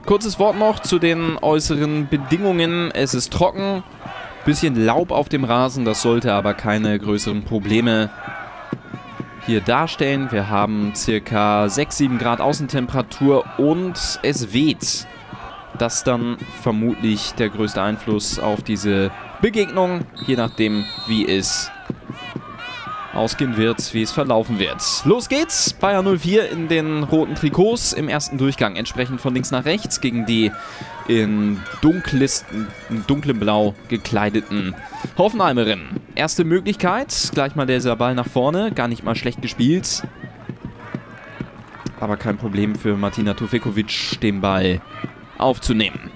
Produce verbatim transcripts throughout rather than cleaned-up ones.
Kurzes Wort noch zu den äußeren Bedingungen. Es ist trocken, bisschen Laub auf dem Rasen, das sollte aber keine größeren Probleme hier darstellen. Wir haben circa sechs, sieben Grad Außentemperatur und es weht. Das ist dann vermutlich der größte Einfluss auf diese Begegnung, je nachdem, wie es ausgehen wird, wie es verlaufen wird. Los geht's! Bayern null vier in den roten Trikots im ersten Durchgang. Entsprechend von links nach rechts gegen die in, dunkles, in dunklem Blau gekleideten Hoffenheimerinnen. Erste Möglichkeit, gleich mal dieser Ball nach vorne. Gar nicht mal schlecht gespielt. Aber kein Problem für Martina Tufekovic, den Ball aufzunehmen.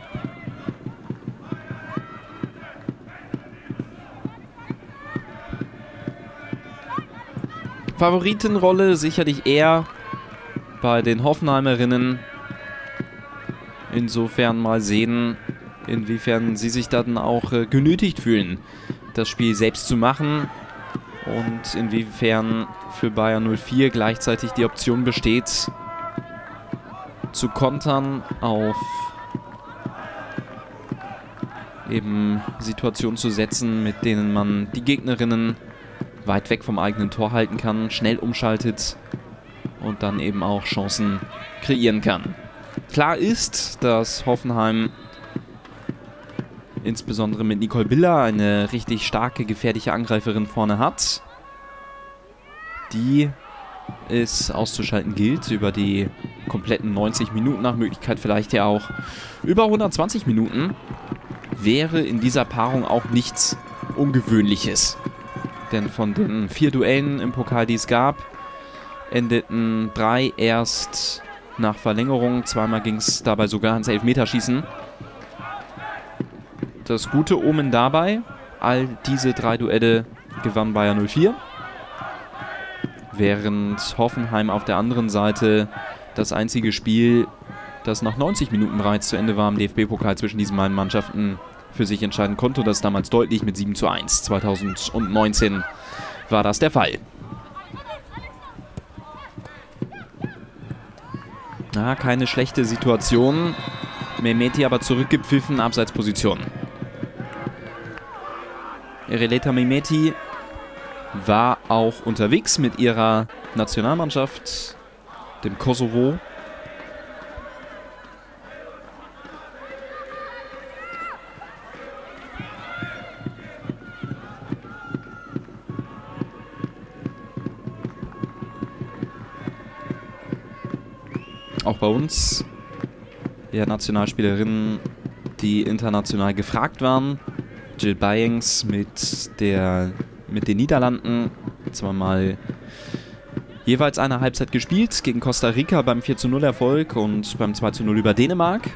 Favoritenrolle sicherlich eher bei den Hoffenheimerinnen. Insofern mal sehen, inwiefern sie sich dann auch äh, genötigt fühlen, das Spiel selbst zu machen. Und inwiefern für Bayern null vier gleichzeitig die Option besteht, zu kontern auf eben Situationen zu setzen, mit denen man die Gegnerinnen weit weg vom eigenen Tor halten kann, schnell umschaltet und dann eben auch Chancen kreieren kann. Klar ist, dass Hoffenheim insbesondere mit Nicole Biller eine richtig starke, gefährliche Angreiferin vorne hat, die es auszuschalten gilt über die kompletten neunzig Minuten, nach Möglichkeit vielleicht ja auch über hundertzwanzig Minuten, wäre in dieser Paarung auch nichts Ungewöhnliches. Denn von den vier Duellen im Pokal, die es gab, endeten drei erst nach Verlängerung. Zweimal ging es dabei sogar ans Elfmeterschießen. Das gute Omen dabei, all diese drei Duelle gewann Bayern null vier. Während Hoffenheim auf der anderen Seite das einzige Spiel, das nach neunzig Minuten bereits zu Ende war im D F B-Pokal zwischen diesen beiden Mannschaften, für sich entscheiden konnte. Das damals deutlich mit sieben zu eins. zweitausendneunzehn war das der Fall. Na, keine schlechte Situation. Mehmeti aber zurückgepfiffen, Abseitsposition. Ireleta Mehmeti war auch unterwegs mit ihrer Nationalmannschaft, dem Kosovo. Auch bei uns ja, Nationalspielerinnen, die international gefragt waren. Jill Byings mit, der, mit den Niederlanden. Zweimal jeweils eine Halbzeit gespielt. Gegen Costa Rica beim vier zu null Erfolg und beim zwei zu null über Dänemark.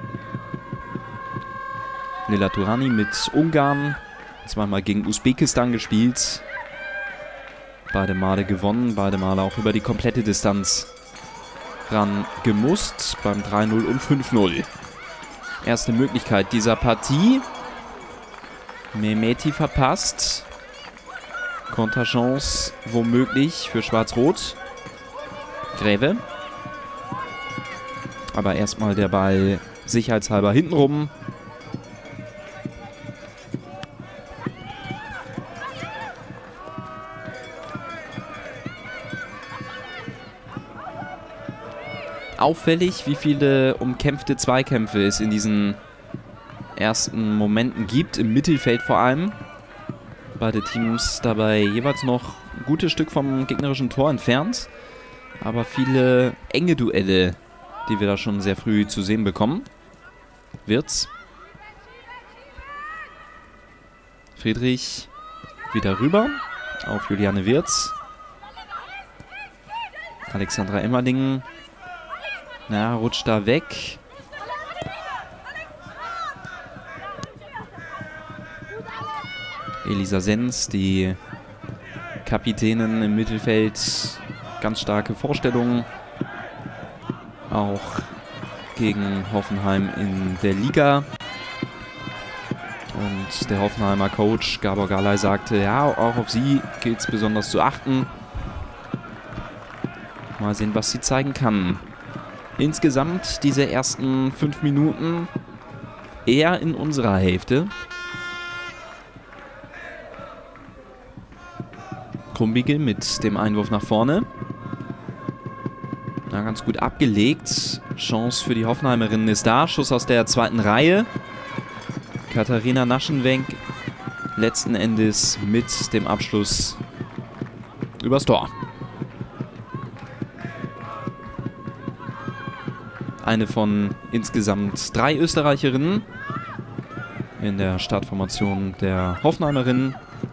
Lila Turani mit Ungarn. Zweimal gegen Usbekistan gespielt. Beide Male gewonnen. Beide Male auch über die komplette Distanz ran gemusst beim drei null und fünf null. Erste Möglichkeit dieser Partie. Mehmeti verpasst. Konterchance womöglich für Schwarz-Rot. Greve. Aber erstmal der Ball sicherheitshalber hintenrum. Auffällig, wie viele umkämpfte Zweikämpfe es in diesen ersten Momenten gibt, im Mittelfeld vor allem. Beide Teams dabei jeweils noch ein gutes Stück vom gegnerischen Tor entfernt. Aber viele enge Duelle, die wir da schon sehr früh zu sehen bekommen. Wirtz. Friedrich wieder rüber auf Juliane Wirtz. Alexandra Emmerling. Na, rutscht da weg. Elisa Sens, die Kapitänin im Mittelfeld. Ganz starke Vorstellungen. Auch gegen Hoffenheim in der Liga. Und der Hoffenheimer Coach Gabor Galay sagte, ja, auch auf sie gilt es besonders zu achten. Mal sehen, was sie zeigen kann Insgesamt diese ersten fünf Minuten eher in unserer Hälfte. Krumbigel mit dem Einwurf nach vorne. Na, ganz gut abgelegt. Chance für die Hoffenheimerinnen ist da. Schuss aus der zweiten Reihe. Katharina Naschenwenk letzten Endes mit dem Abschluss übers Tor. Eine von insgesamt drei Österreicherinnen in der Startformation der Hoffenheimerinnen.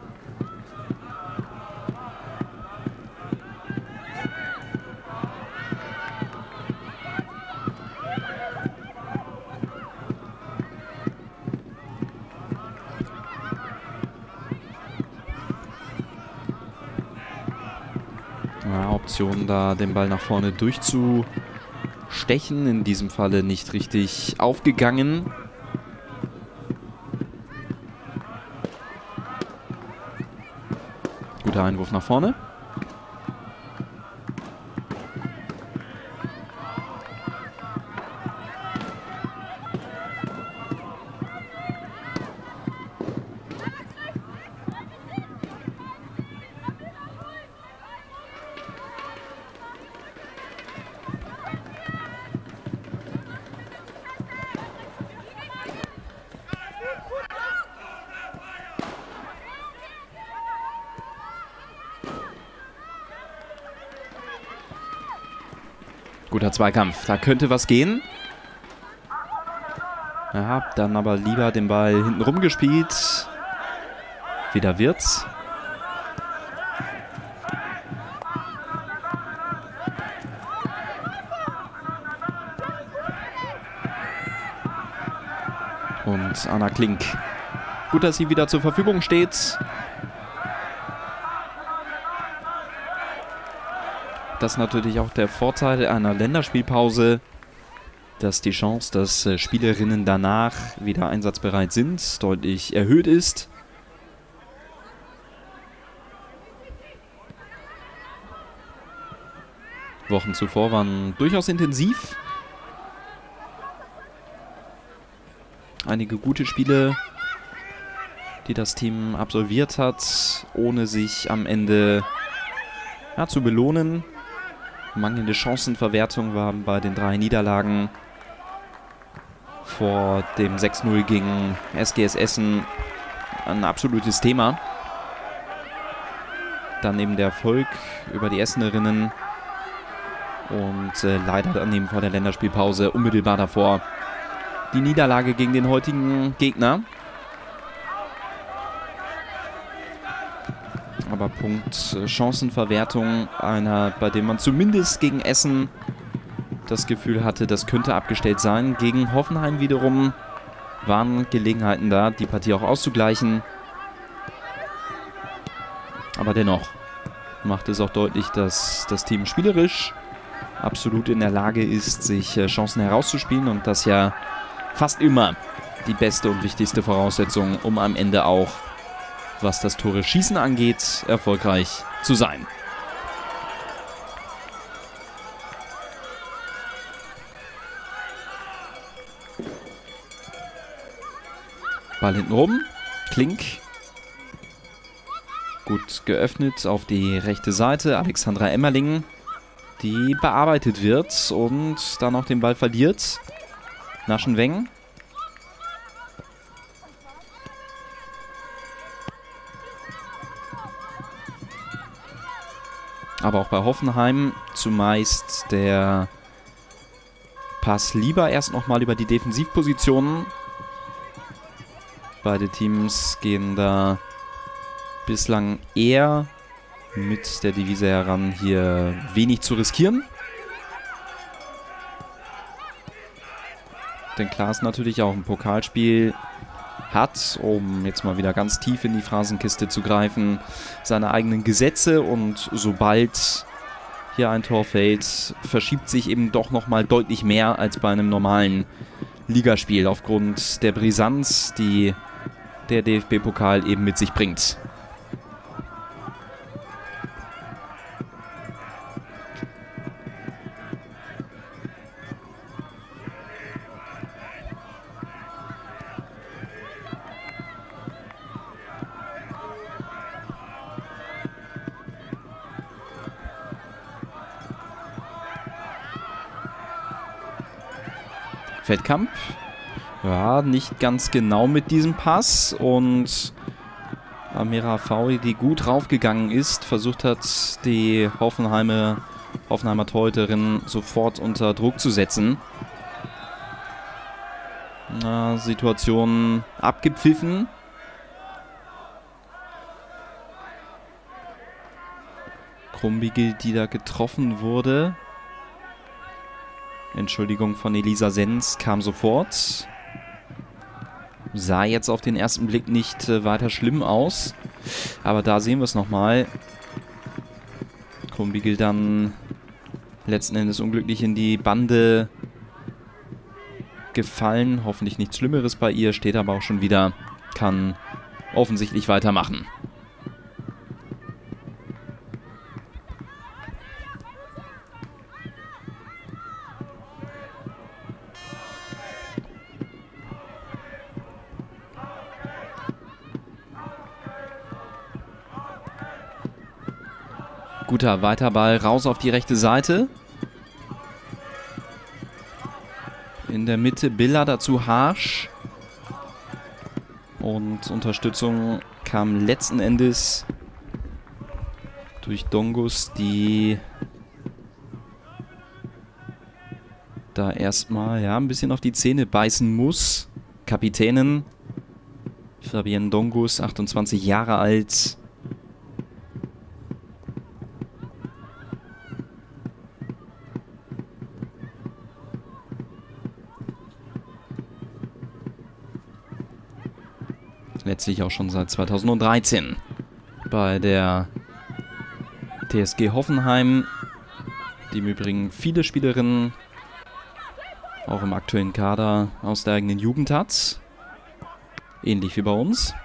Ja, Option, da den Ball nach vorne durchzu Stechen, in diesem Falle nicht richtig aufgegangen. Guter Einwurf nach vorne. Guter Zweikampf, da könnte was gehen. Ja, dann aber lieber den Ball hinten rumgespielt. Wieder Wirtz. Und Anna Klink. Gut, dass sie wieder zur Verfügung steht. Das ist natürlich auch der Vorteil einer Länderspielpause, dass die Chance, dass äh, Spielerinnen danach wieder einsatzbereit sind, deutlich erhöht ist. Wochen zuvor waren durchaus intensiv. Einige gute Spiele, die das Team absolviert hat, ohne sich am Ende ja, zu belohnen. Mangelnde Chancenverwertung war bei den drei Niederlagen vor dem sechs null gegen S G S Essen ein absolutes Thema. Dann eben der Erfolg über die Essenerinnen und äh, leider dann eben vor der Länderspielpause unmittelbar davor die Niederlage gegen den heutigen Gegner. Aber Punkt äh, Chancenverwertung, einer, bei dem man zumindest gegen Essen das Gefühl hatte, das könnte abgestellt sein. Gegen Hoffenheim wiederum waren Gelegenheiten da, die Partie auch auszugleichen. Aber dennoch macht es auch deutlich, dass das Team spielerisch absolut in der Lage ist, sich äh, Chancen herauszuspielen. Und das ja fast immer die beste und wichtigste Voraussetzung, um am Ende auch, was das Tore schießen angeht, erfolgreich zu sein. Ball hinten rum. Klink. Gut geöffnet auf die rechte Seite. Alexandra Emmerling, die bearbeitet wird und dann auch den Ball verliert. Naschenweng. Aber auch bei Hoffenheim zumeist der Pass lieber erst nochmal über die Defensivpositionen. Beide Teams gehen da bislang eher mit der Devise heran, hier wenig zu riskieren. Denn klar ist natürlich auch ein Pokalspiel hat, um jetzt mal wieder ganz tief in die Phrasenkiste zu greifen, seine eigenen Gesetze, und sobald hier ein Tor fällt, verschiebt sich eben doch nochmal deutlich mehr als bei einem normalen Ligaspiel aufgrund der Brisanz, die der D F B-Pokal eben mit sich bringt. Feldkamp. Ja, nicht ganz genau mit diesem Pass. Und Amira Fauri, die gut raufgegangen ist, versucht hat, die Hoffenheimer, Hoffenheimer Torhüterin sofort unter Druck zu setzen. Na, Situation abgepfiffen. Krumbigel, die da getroffen wurde. Entschuldigung von Elisa Sens kam sofort. Sah jetzt auf den ersten Blick nicht äh, weiter schlimm aus. Aber da sehen wir es nochmal. Krumbigel dann letzten Endes unglücklich in die Bande gefallen. Hoffentlich nichts Schlimmeres bei ihr. Steht aber auch schon wieder. Kann offensichtlich weitermachen. Guter Weiterball raus auf die rechte Seite. In der Mitte Billa, dazu Harsch. Und Unterstützung kam letzten Endes durch Dongus, die da erstmal ja, ein bisschen auf die Zähne beißen muss. Kapitänin Fabienne Dongus, achtundzwanzig Jahre alt. Letztlich auch schon seit zweitausenddreizehn bei der T S G Hoffenheim, die im Übrigen viele Spielerinnen auch im aktuellen Kader aus der eigenen Jugend hat. Ähnlich wie bei uns.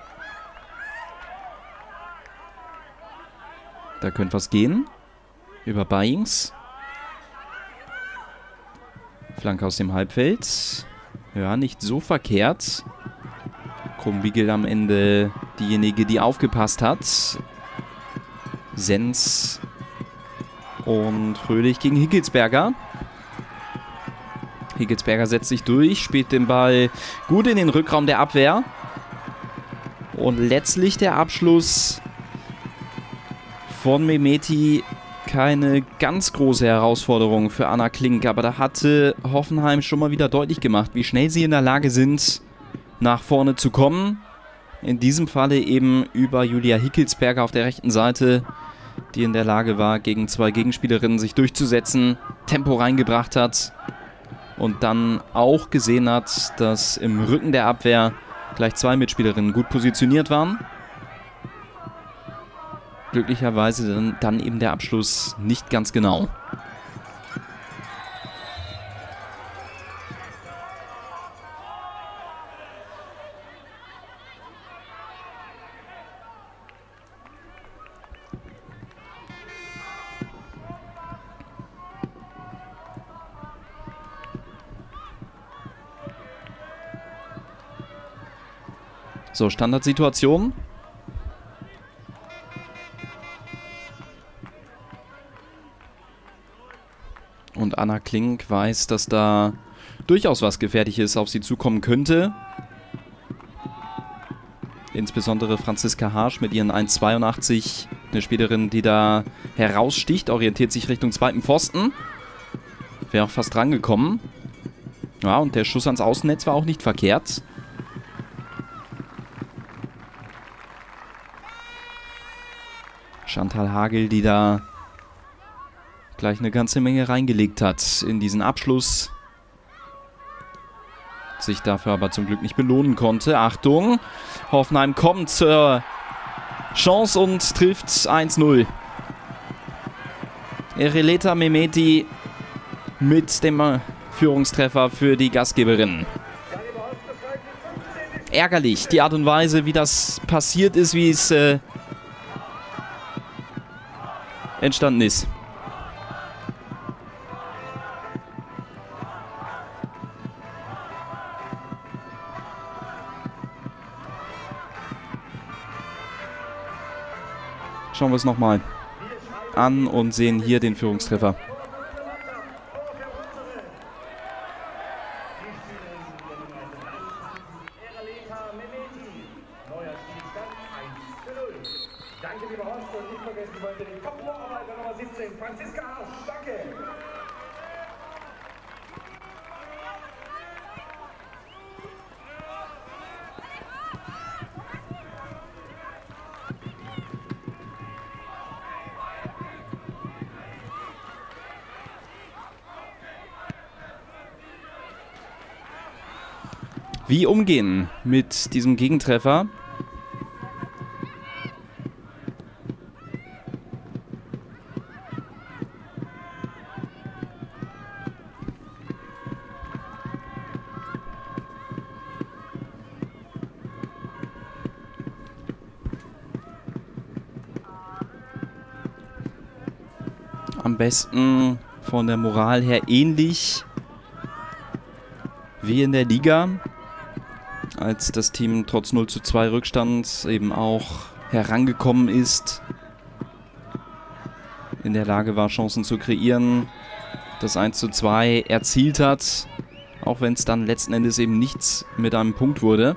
Da könnte was gehen. Über Byings. Flanke aus dem Halbfeld. Ja, nicht so verkehrt. Krumbigel am Ende diejenige, die aufgepasst hat. Sens und Fröhlich gegen Hickelsberger. Hickelsberger setzt sich durch, spielt den Ball gut in den Rückraum der Abwehr. Und letztlich der Abschluss von Mehmeti. Keine ganz große Herausforderung für Anna Klink, aber da hatte Hoffenheim schon mal wieder deutlich gemacht, wie schnell sie in der Lage sind, nach vorne zu kommen. In diesem Falle eben über Julia Hickelsberger auf der rechten Seite, die in der Lage war, gegen zwei Gegenspielerinnen sich durchzusetzen, Tempo reingebracht hat und dann auch gesehen hat, dass im Rücken der Abwehr gleich zwei Mitspielerinnen gut positioniert waren. Glücklicherweise dann, dann eben der Abschluss nicht ganz genau. So, Standardsituation. Und Anna Klink weiß, dass da durchaus was Gefährliches auf sie zukommen könnte. Insbesondere Franziska Harsch mit ihren eins Komma zweiundachtzig. Eine Spielerin, die da heraussticht, orientiert sich Richtung zweiten Pfosten. Wäre auch fast rangekommen. Ja, und der Schuss ans Außennetz war auch nicht verkehrt. Chantal Hagel, die da gleich eine ganze Menge reingelegt hat in diesen Abschluss. Sich dafür aber zum Glück nicht belohnen konnte. Achtung, Hoffenheim kommt zur Chance und trifft eins null. Ereleta Mehmeti mit dem Führungstreffer für die Gastgeberin. Ärgerlich, die Art und Weise, wie das passiert ist, wie es äh, entstanden ist. Schauen wir es nochmal an und sehen hier den Führungstreffer. Danke, lieber Horst, und nicht vergessen, ich wollte den Top-Vorarbeiter Nummer siebzehn, Franziska Haas. Danke! Wie umgehen mit diesem Gegentreffer? Am besten von der Moral her ähnlich wie in der Liga, als das Team trotz null zu zwei Rückstand eben auch herangekommen ist, in der Lage war, Chancen zu kreieren, das eins zu zwei erzielt hat, auch wenn es dann letzten Endes eben nichts mit einem Punkt wurde.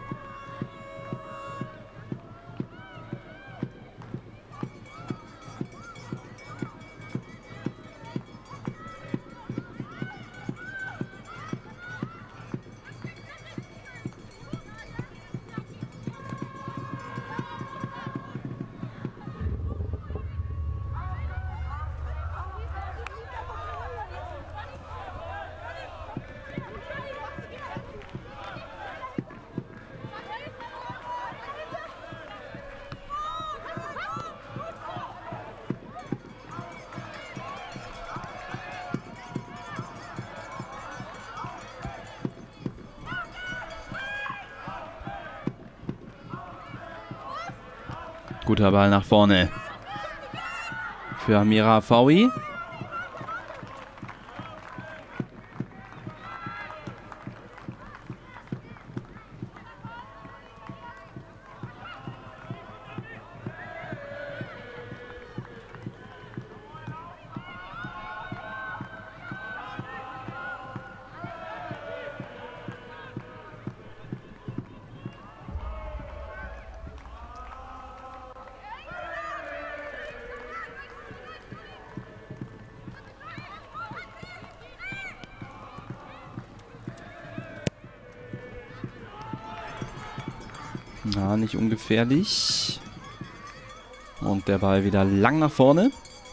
Guter Ball nach vorne für Amira Afawi. Na, nicht ungefährlich. Und der Ball wieder lang nach vorne.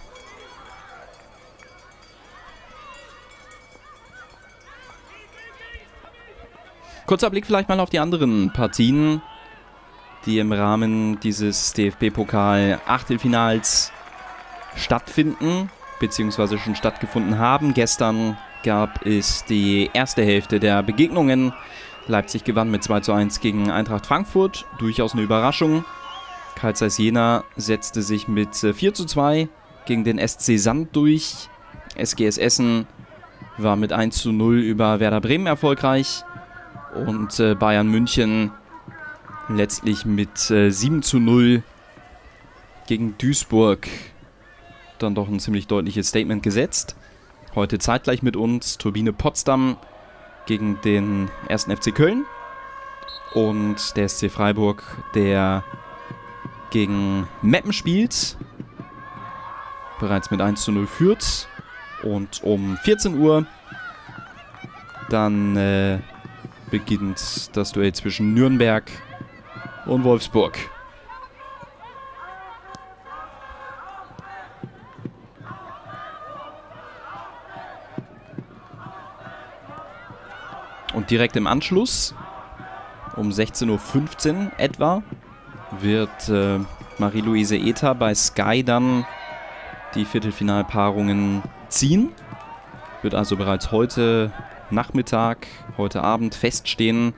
Kurzer Blick vielleicht mal auf die anderen Partien, die im Rahmen dieses D F B-Pokal-Achtelfinals stattfinden, beziehungsweise schon stattgefunden haben. Gestern gab es die erste Hälfte der Begegnungen. Leipzig gewann mit zwei zu eins gegen Eintracht Frankfurt. Durchaus eine Überraschung. Carl Zeiss Jena setzte sich mit vier zu zwei gegen den S C Sand durch. S G S Essen war mit eins zu null über Werder Bremen erfolgreich. Und äh, Bayern München letztlich mit äh, sieben zu null gegen Duisburg dann doch ein ziemlich deutliches Statement gesetzt. Heute zeitgleich mit uns Turbine Potsdam gegen den ersten F C Köln und der S C Freiburg, der gegen Meppen spielt, bereits mit eins zu null führt. Und um vierzehn Uhr dann äh, beginnt das Duell zwischen Nürnberg und Wolfsburg. Und direkt im Anschluss, um sechzehn Uhr fünfzehn etwa, wird äh, Marie-Louise Ether bei Sky dann die Viertelfinalpaarungen ziehen. Wird also bereits heute Nachmittag, heute Abend feststehen,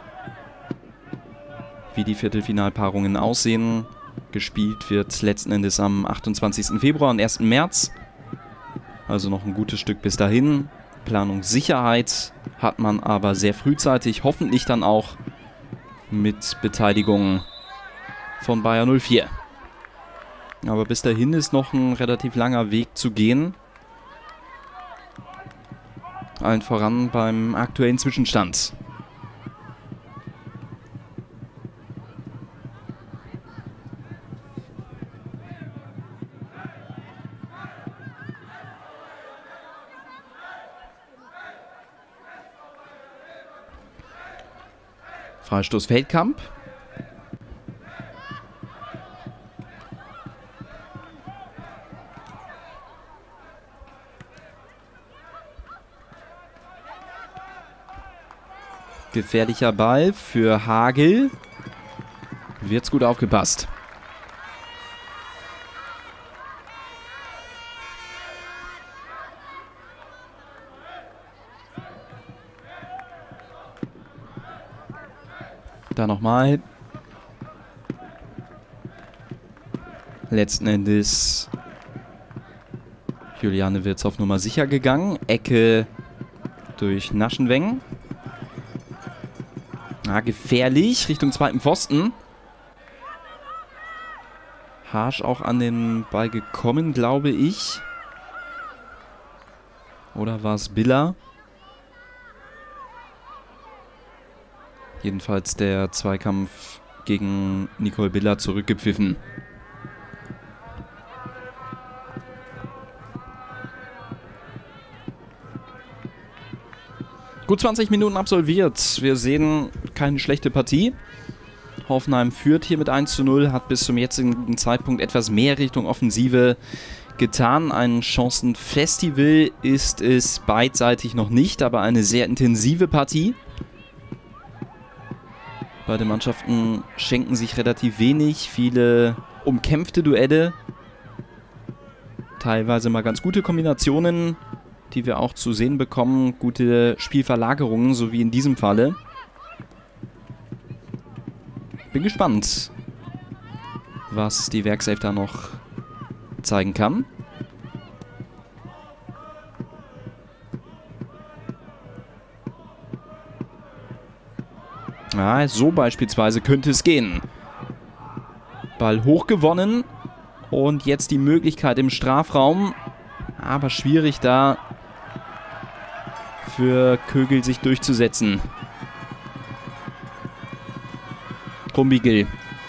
wie die Viertelfinalpaarungen aussehen. Gespielt wird letzten Endes am achtundzwanzigsten Februar und ersten März. Also noch ein gutes Stück bis dahin. Planungssicherheit hat man aber sehr frühzeitig, hoffentlich dann auch mit Beteiligung von Bayer null vier. Aber bis dahin ist noch ein relativ langer Weg zu gehen. Allen voran beim aktuellen Zwischenstand. Freistoß Feldkamp. Gefährlicher Ball für Hagel. Wird's gut aufgepasst. Da nochmal. Letzten Endes Juliane Wirtz auf Nummer sicher gegangen. Ecke durch Naschenweng. Ah, gefährlich. Richtung zweiten Pfosten. Harsch auch an den Ball gekommen, glaube ich. Oder war es Biller? Jedenfalls der Zweikampf gegen Nicole Biller zurückgepfiffen. Gut zwanzig Minuten absolviert. Wir sehen keine schlechte Partie. Hoffenheim führt hier mit eins zu null, hat bis zum jetzigen Zeitpunkt etwas mehr Richtung Offensive getan. Ein Chancenfestival ist es beidseitig noch nicht, aber eine sehr intensive Partie. Beide Mannschaften schenken sich relativ wenig, viele umkämpfte Duelle. Teilweise mal ganz gute Kombinationen, die wir auch zu sehen bekommen. Gute Spielverlagerungen, so wie in diesem Falle. Bin gespannt, was die Werkself da noch zeigen kann. Ja, so beispielsweise könnte es gehen. Ball hochgewonnen und jetzt die Möglichkeit im Strafraum. Aber schwierig da für Kögel sich durchzusetzen. Krumbigel.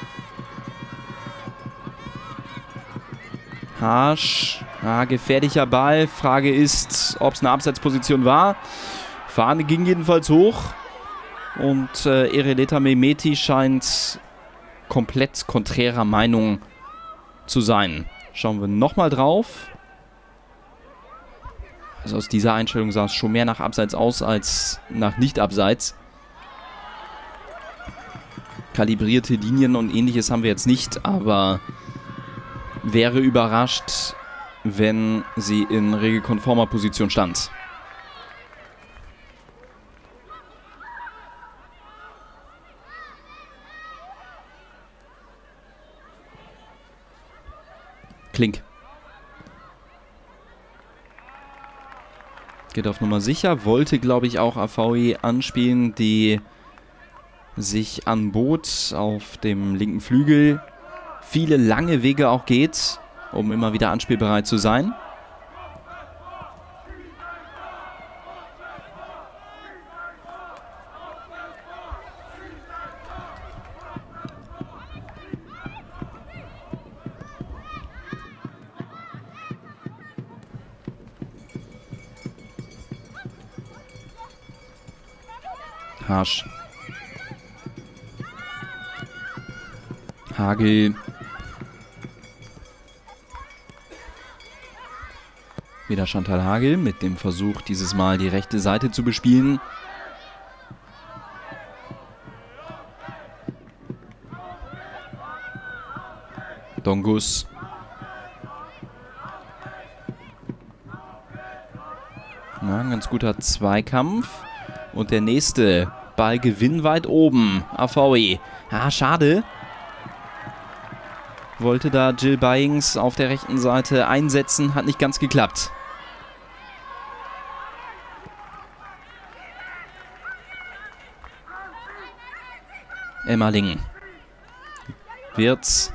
Harsch. Ah, gefährlicher Ball. Frage ist, ob es eine Abseitsposition war. Fahne ging jedenfalls hoch. Und äh, Ereleta Mehmeti scheint komplett konträrer Meinung zu sein. Schauen wir nochmal drauf. Also aus dieser Einstellung sah es schon mehr nach Abseits aus als nach Nicht-Abseits. Kalibrierte Linien und ähnliches haben wir jetzt nicht, aber wäre überrascht, wenn sie in regelkonformer Position stand. Klink. Geht auf Nummer sicher. Wollte, glaube ich, auch A V E anspielen, die sich anbot auf dem linken Flügel. Viele lange Wege auch geht, um immer wieder anspielbereit zu sein. Harsch. Hagel. Wieder Chantal Hagel mit dem Versuch, dieses Mal die rechte Seite zu bespielen. Dongus. Na, ein ganz guter Zweikampf. Und der nächste Ballgewinn weit oben. A V E. Ah, schade. Wollte da Jill Byings auf der rechten Seite einsetzen. Hat nicht ganz geklappt. Emmerling. Wirtz.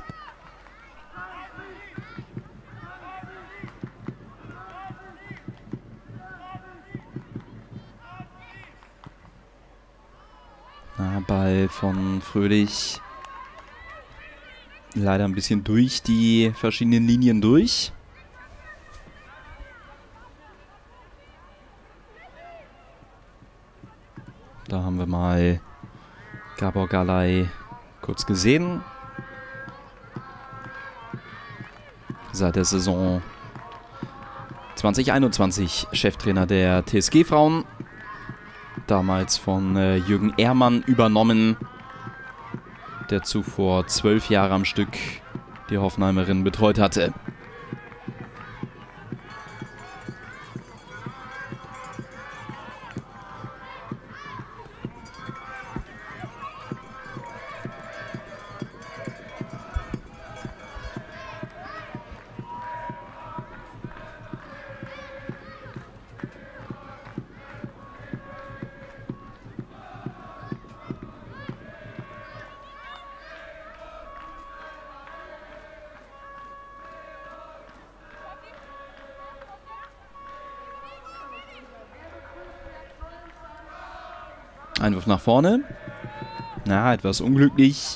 Na, Ball von Fröhlich. Leider ein bisschen durch die verschiedenen Linien durch. Da haben wir mal Gabor Galay kurz gesehen. Seit der Saison zwanzig einundzwanzig Cheftrainer der T S G-Frauen. Damals von äh, Jürgen Ehrmann übernommen, der zuvor zwölf Jahre am Stück die Hoffenheimerin betreut hatte. Einwurf nach vorne. Na, etwas unglücklich.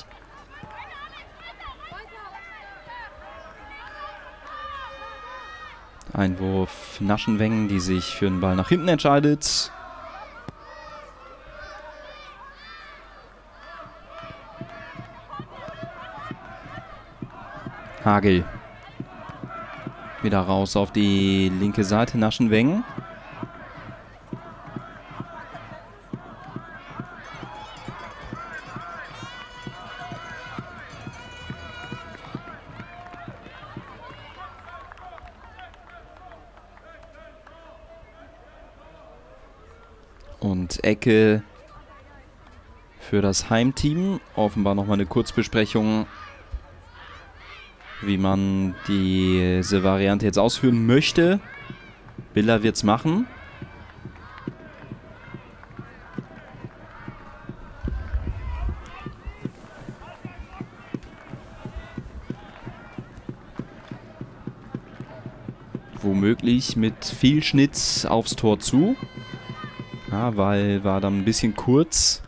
Einwurf Naschenweng, die sich für den Ball nach hinten entscheidet. Hagel. Wieder raus auf die linke Seite, Naschenweng. Und Ecke für das Heimteam. Offenbar nochmal eine Kurzbesprechung, wie man diese Variante jetzt ausführen möchte. Biller wird es machen. Womöglich mit viel Schnitt aufs Tor zu. Ja, weil war dann ein bisschen kurz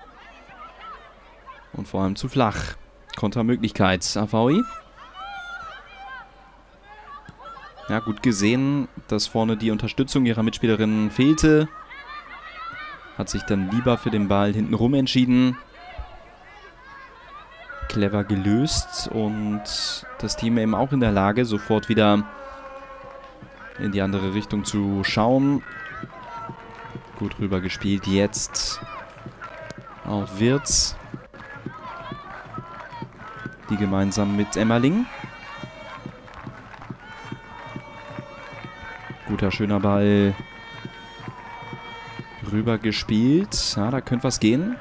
und vor allem zu flach. Kontermöglichkeit, A V I. Ja, gut gesehen, dass vorne die Unterstützung ihrer Mitspielerin fehlte. Hat sich dann lieber für den Ball hintenrum entschieden. Clever gelöst und das Team eben auch in der Lage, sofort wieder in die andere Richtung zu schauen. Gut rüber gespielt jetzt auf Wirtz, die gemeinsam mit Emmerling. Guter, schöner Ball rüber gespielt. Ja, da könnte was gehen.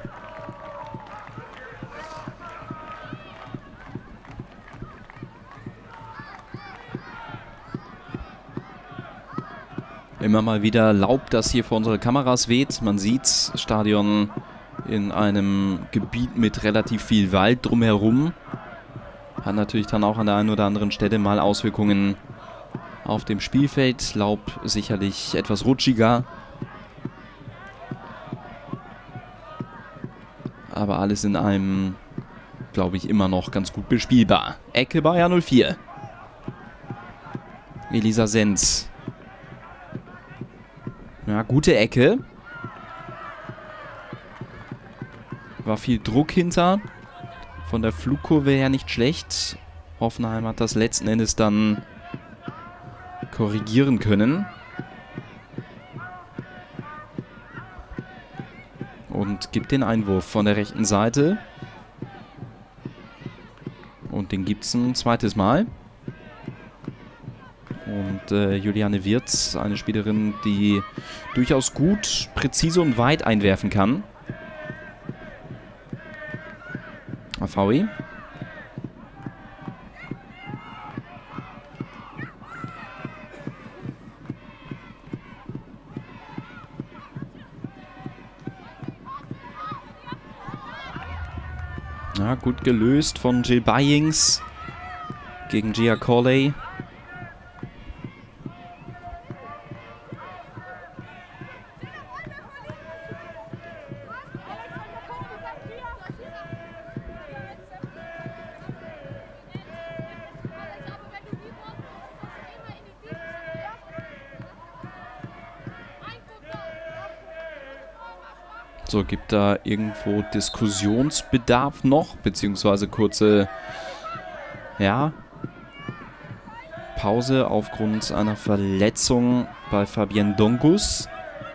Immer mal wieder Laub, das hier vor unsere Kameras weht. Man sieht das Stadion in einem Gebiet mit relativ viel Wald drumherum. Hat natürlich dann auch an der einen oder anderen Stelle mal Auswirkungen auf dem Spielfeld. Laub sicherlich etwas rutschiger. Aber alles in allem, glaube ich, immer noch ganz gut bespielbar. Ecke Bayer null vier. Elisa Senz. Ja, gute Ecke. War viel Druck hinter. Von der Flugkurve her nicht schlecht. Hoffenheim hat das letzten Endes dann korrigieren können. Und gibt den Einwurf von der rechten Seite. Und den gibt es ein zweites Mal. Und äh, Juliane Wirtz, eine Spielerin, die durchaus gut, präzise und weit einwerfen kann. A V I. Ja, gut gelöst von Jill Byings gegen Gia Corley. Also gibt da irgendwo Diskussionsbedarf noch, beziehungsweise kurze, ja, Pause aufgrund einer Verletzung bei Fabien Dongus.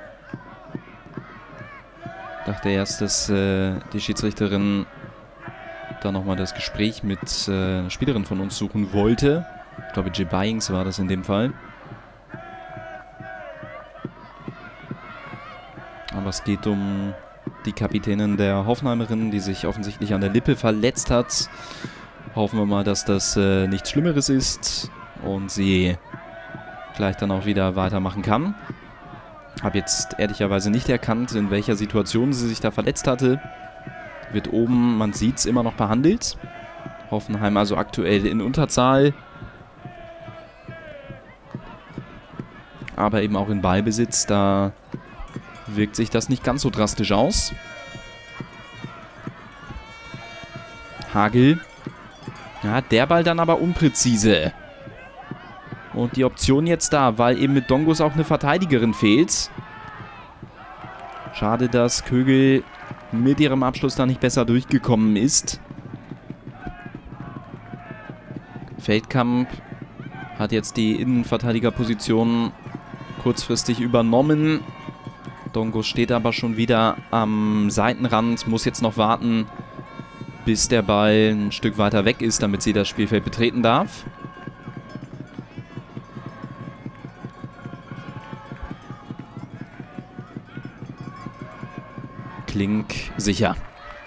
Dachte erst, dass äh, die Schiedsrichterin da nochmal das Gespräch mit äh, einer Spielerin von uns suchen wollte. Ich glaube, Jill Byings war das in dem Fall. Aber es geht um die Kapitänin der Hoffenheimerin, die sich offensichtlich an der Lippe verletzt hat. Hoffen wir mal, dass das äh, nichts Schlimmeres ist und sie gleich dann auch wieder weitermachen kann. Habe jetzt ehrlicherweise nicht erkannt, in welcher Situation sie sich da verletzt hatte. Wird oben, man sieht es, immer noch behandelt. Hoffenheim also aktuell in Unterzahl. Aber eben auch in Ballbesitz, da wirkt sich das nicht ganz so drastisch aus. Hagel. Ja, der Ball dann aber unpräzise. Und die Option jetzt da, weil eben mit Dongus auch eine Verteidigerin fehlt. Schade, dass Kögel mit ihrem Abschluss da nicht besser durchgekommen ist. Feldkamp hat jetzt die Innenverteidigerposition kurzfristig übernommen. Dongus steht aber schon wieder am Seitenrand, muss jetzt noch warten, bis der Ball ein Stück weiter weg ist, damit sie das Spielfeld betreten darf. Klink sicher.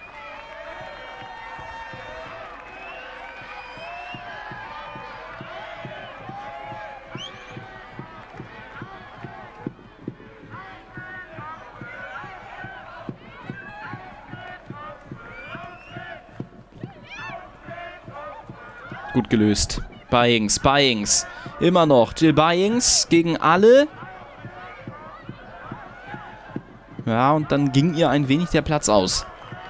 Gut gelöst. Byings, Byings. Immer noch Jill Byings gegen alle. Ja, und dann ging ihr ein wenig der Platz aus.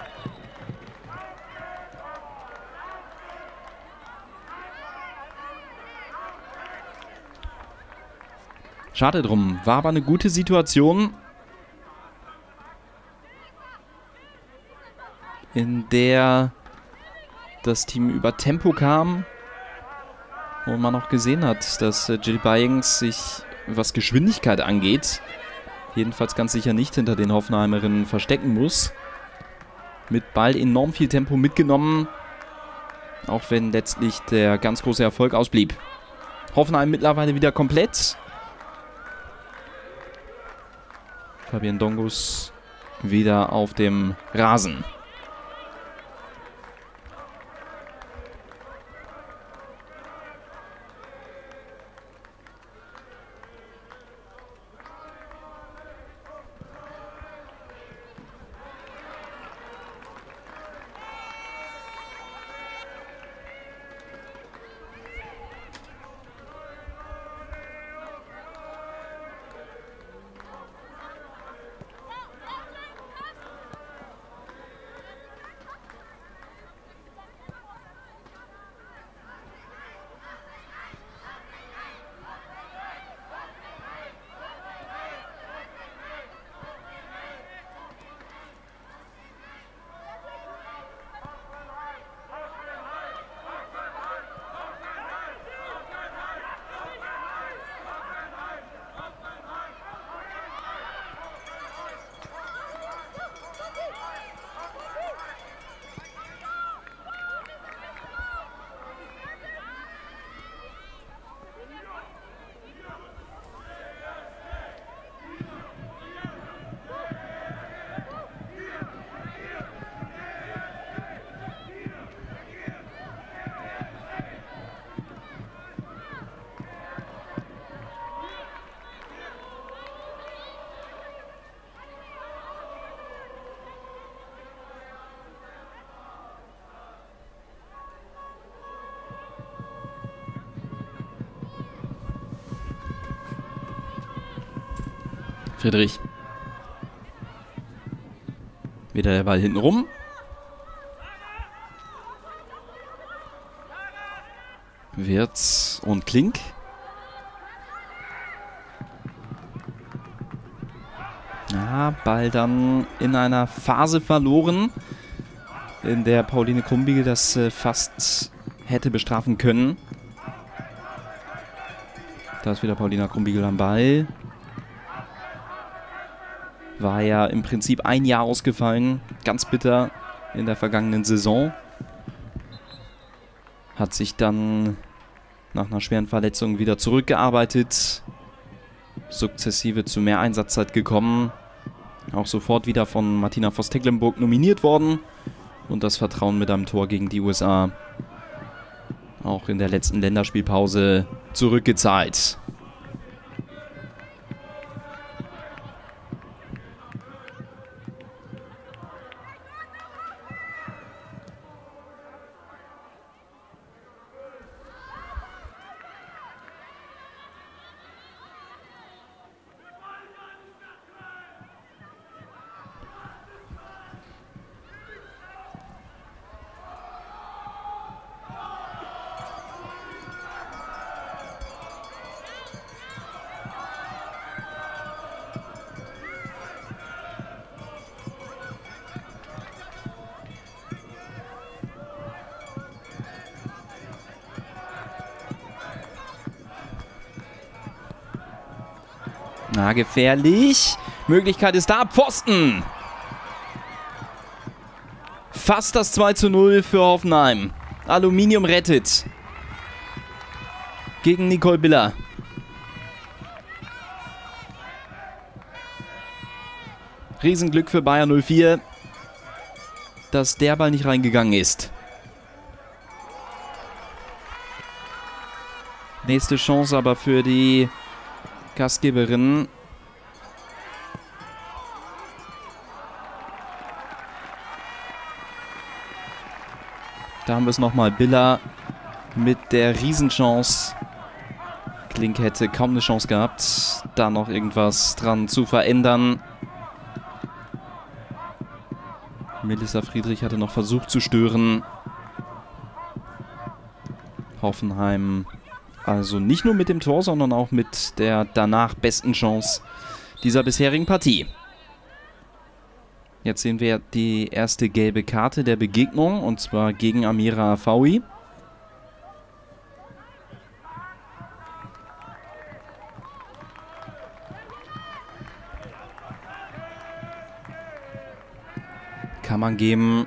Schade drum. War aber eine gute Situation, in der das Team über Tempo kam und man auch gesehen hat, dass Jill Byings sich, was Geschwindigkeit angeht, jedenfalls ganz sicher nicht hinter den Hoffenheimerinnen verstecken muss. Mit Ball enorm viel Tempo mitgenommen, auch wenn letztlich der ganz große Erfolg ausblieb. Hoffenheim mittlerweile wieder komplett. Fabien Dongus wieder auf dem Rasen. Friedrich. Wieder der Ball hinten rum. Wirtz und Klink. Ja, Ja, Ball dann in einer Phase verloren, in der Pauline Krumbiegel das äh, fast hätte bestrafen können. Da ist wieder Paulina Krumbiegel am Ball. War ja im Prinzip ein Jahr ausgefallen. Ganz bitter in der vergangenen Saison. Hat sich dann nach einer schweren Verletzung wieder zurückgearbeitet. Sukzessive zu mehr Einsatzzeit gekommen. Auch sofort wieder von Martina Voss-Tecklenburg nominiert worden. Und das Vertrauen mit einem Tor gegen die U S A auch in der letzten Länderspielpause zurückgezahlt. Na, gefährlich. Möglichkeit ist da. Pfosten. Fast das zwei zu null für Hoffenheim. Aluminium rettet. Gegen Nicole Biller. Riesenglück für Bayer null vier, dass der Ball nicht reingegangen ist. Nächste Chance aber für die Gastgeberin. Da haben wir es nochmal. Biller mit der Riesenchance. Klink hätte kaum eine Chance gehabt, da noch irgendwas dran zu verändern. Melissa Friedrich hatte noch versucht zu stören. Hoffenheim also nicht nur mit dem Tor, sondern auch mit der danach besten Chance dieser bisherigen Partie. Jetzt sehen wir die erste gelbe Karte der Begegnung, und zwar gegen Amira Afawi. Kann man geben.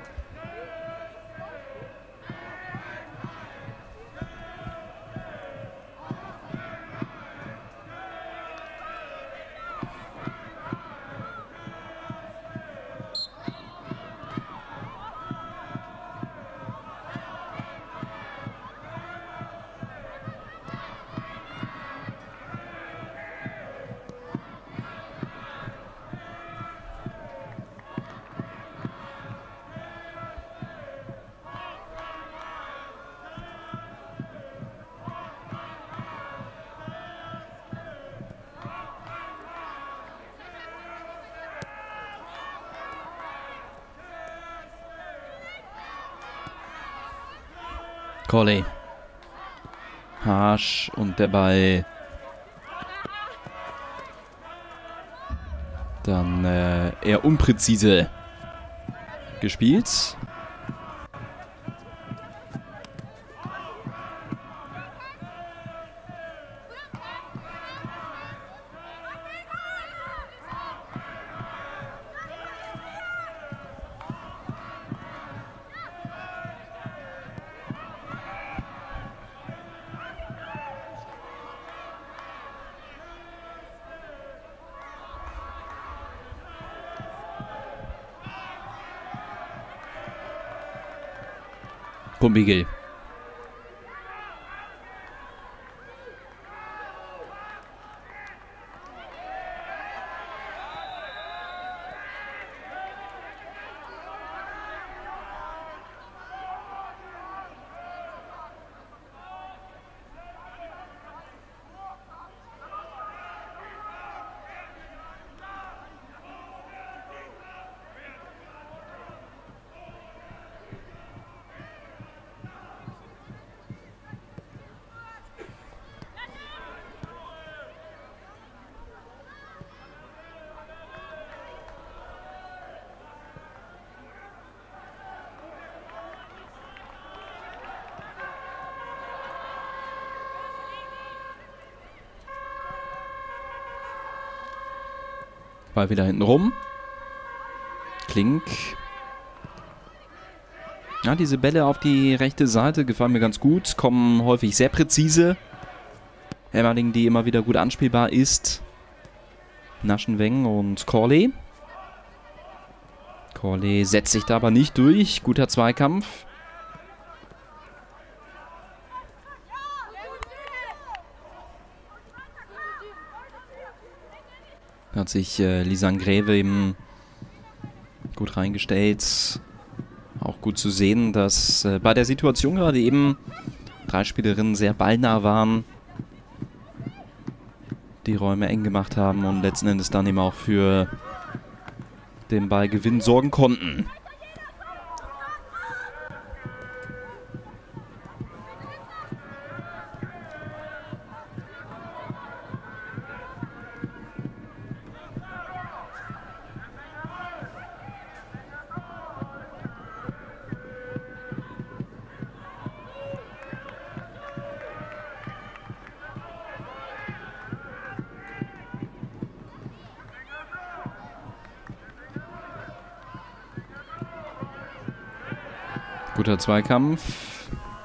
Colley. Harsch und der Ball. Dann äh, eher unpräzise gespielt. Krumbiegel. Ball wieder hinten rum. Klink. Ja, diese Bälle auf die rechte Seite gefallen mir ganz gut. Kommen häufig sehr präzise. Emmerling, die immer wieder gut anspielbar ist. Naschenweng und Corley. Corley setzt sich da aber nicht durch. Guter Zweikampf. Hat sich äh, Lisanne Greve eben gut reingestellt. Auch gut zu sehen, dass äh, bei der Situation gerade eben drei Spielerinnen sehr ballnah waren. Die Räume eng gemacht haben und letzten Endes dann eben auch für den Ballgewinn sorgen konnten. Guter Zweikampf.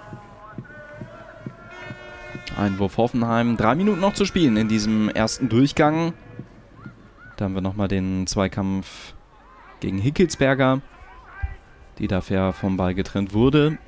Einwurf Hoffenheim. Drei Minuten noch zu spielen in diesem ersten Durchgang. Da haben wir nochmal den Zweikampf gegen Hickelsberger, die dafür vom Ball getrennt wurde.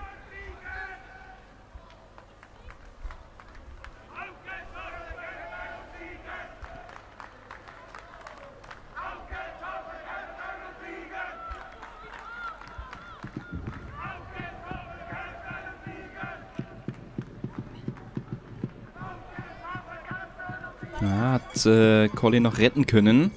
Ja, hat äh, Corley noch retten können.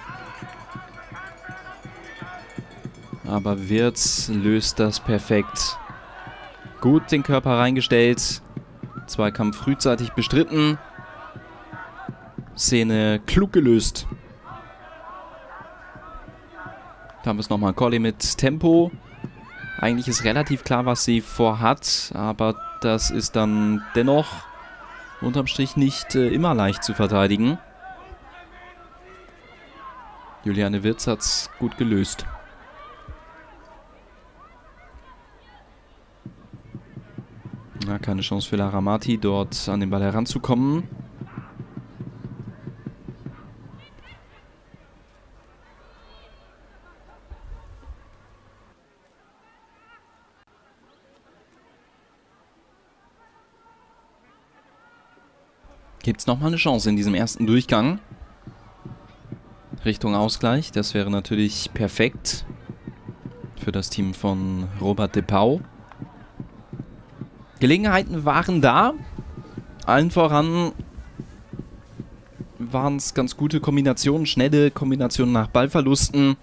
Aber Wirtz löst das perfekt. Gut den Körper reingestellt. Zweikampf frühzeitig bestritten. Szene klug gelöst. Da haben wir es nochmal. Corley mit Tempo. Eigentlich ist relativ klar, was sie vorhat. Aber das ist dann dennoch unterm Strich nicht äh, immer leicht zu verteidigen. Juliane Wirtz hat es gut gelöst. Ja, keine Chance für Lara Marti, dort an den Ball heranzukommen. Gibt es nochmal eine Chance in diesem ersten Durchgang? Richtung Ausgleich, das wäre natürlich perfekt für das Team von Robert de Pauw. Gelegenheiten waren da. Allen voran waren es ganz gute Kombinationen, schnelle Kombinationen nach Ballverlusten,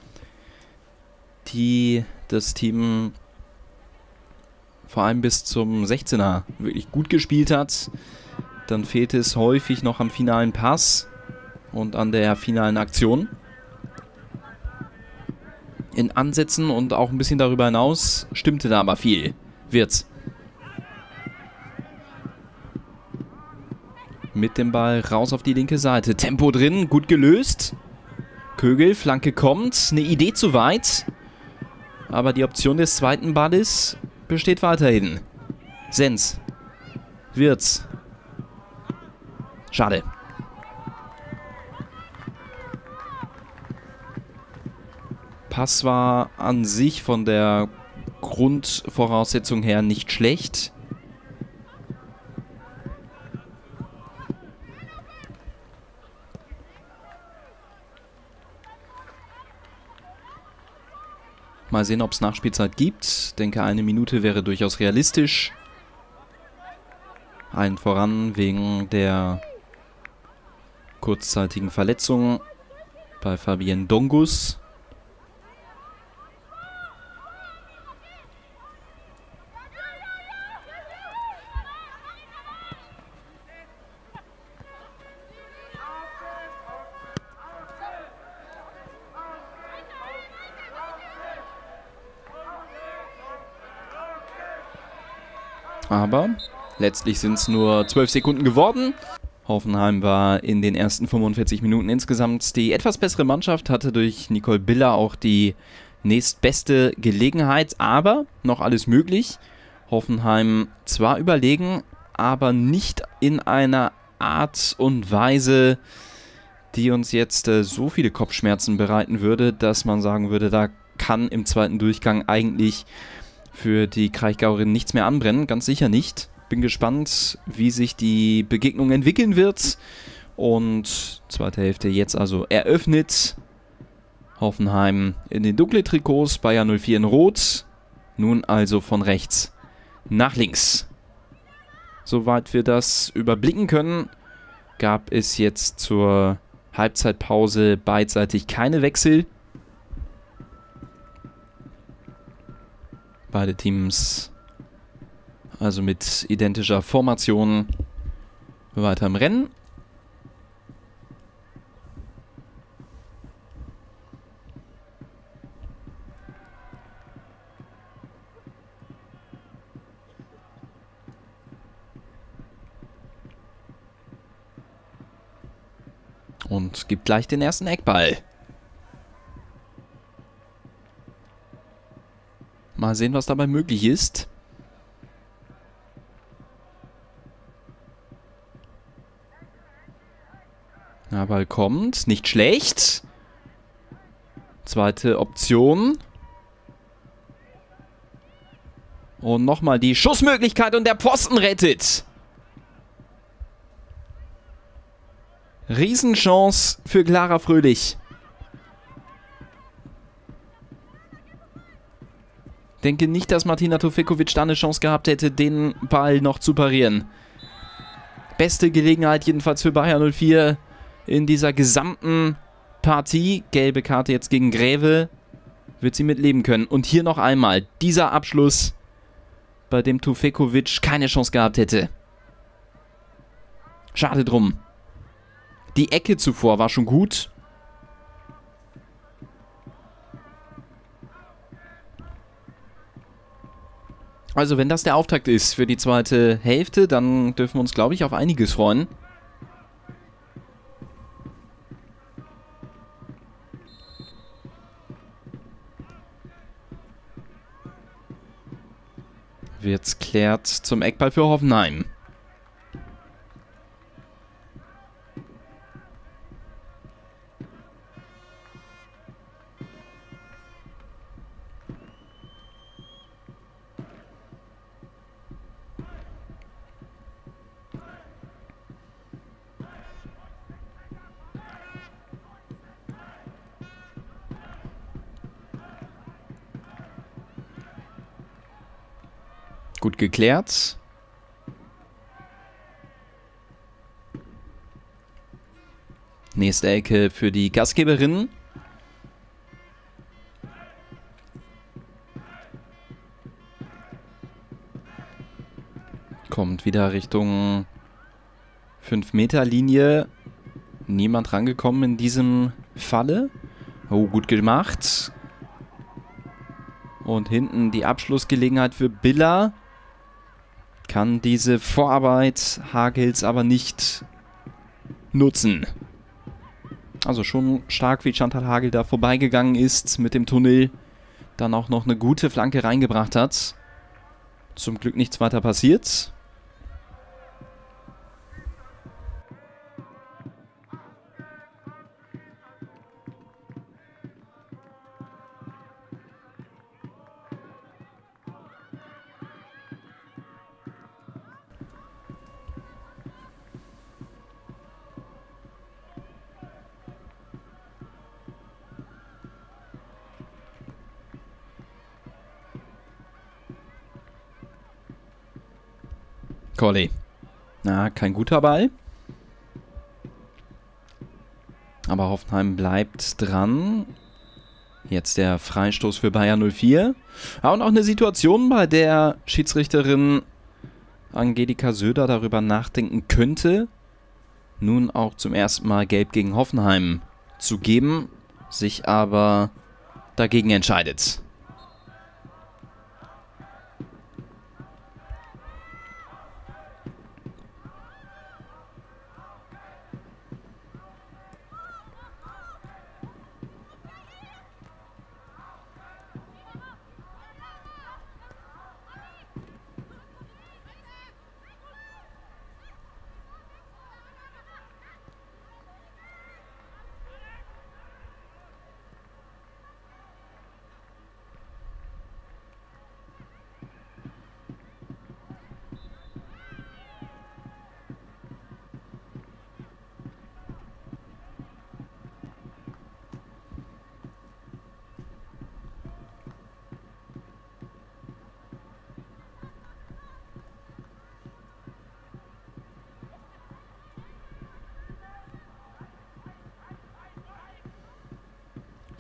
die das Team vor allem bis zum sechzehner wirklich gut gespielt hat. Dann fehlt es häufig noch am finalen Pass und an der finalen Aktion. In Ansätzen und auch ein bisschen darüber hinaus stimmte da aber viel. Wirtz. Mit dem Ball raus auf die linke Seite. Tempo drin, gut gelöst. Kögel, Flanke kommt. Eine Idee zu weit. Aber die Option des zweiten Balles besteht weiterhin. Sens. Wirtz. Schade. Pass war an sich von der Grundvoraussetzung her nicht schlecht. Mal sehen, ob es Nachspielzeit gibt. Ich denke, eine Minute wäre durchaus realistisch. Allen voran wegen der kurzzeitigen Verletzung bei Fabienne Dongus. Aber letztlich sind es nur zwölf Sekunden geworden. Hoffenheim war in den ersten fünfundvierzig Minuten insgesamt die etwas bessere Mannschaft, hatte durch Nicole Biller auch die nächstbeste Gelegenheit, aber noch alles möglich. Hoffenheim zwar überlegen, aber nicht in einer Art und Weise, die uns jetzt äh, so viele Kopfschmerzen bereiten würde, dass man sagen würde, da kann im zweiten Durchgang eigentlich für die Kraichgauerinnen nichts mehr anbrennen. Ganz sicher nicht. Bin gespannt, wie sich die Begegnung entwickeln wird. Und zweite Hälfte jetzt also eröffnet. Hoffenheim in den dunklen Trikots, Bayer null vier in Rot. Nun also von rechts nach links. Soweit wir das überblicken können, gab es jetzt zur Halbzeitpause beidseitig keine Wechsel. Beide Teams also mit identischer Formation weiter im Rennen. Und gibt gleich den ersten Eckball. Mal sehen, was dabei möglich ist. Der Ball kommt. Nicht schlecht. Zweite Option. Und nochmal die Schussmöglichkeit und der Pfosten rettet. Riesenchance für Clara Fröhlich. Denke nicht, dass Martina Tufekovic da eine Chance gehabt hätte, den Ball noch zu parieren. Beste Gelegenheit jedenfalls für Bayer null vier in dieser gesamten Partie. Gelbe Karte jetzt gegen Gräve. Wird sie mitleben können. Und hier noch einmal dieser Abschluss, bei dem Tufekovic keine Chance gehabt hätte. Schade drum. Die Ecke zuvor war schon gut. Also wenn das der Auftakt ist für die zweite Hälfte, dann dürfen wir uns, glaube ich, auf einiges freuen. Wird's klärt zum Eckball für Hoffenheim. Gut geklärt. Nächste Ecke für die Gastgeberinnen. Kommt wieder Richtung fünf Meter Linie. Niemand rangekommen in diesem Falle. Oh, gut gemacht. Und hinten die Abschlussgelegenheit für Biller. Kann diese Vorarbeit Hagels aber nicht nutzen. Also schon stark, wie Chantal Hagel da vorbeigegangen ist mit dem Tunnel. Dann auch noch eine gute Flanke reingebracht hat. Zum Glück nichts weiter passiert. Colley. Na, kein guter Ball. Aber Hoffenheim bleibt dran. Jetzt der Freistoß für Bayer null vier. Ja, und auch eine Situation, bei der Schiedsrichterin Angelika Söder darüber nachdenken könnte, nun auch zum ersten Mal Gelb gegen Hoffenheim zu geben, sich aber dagegen entscheidet.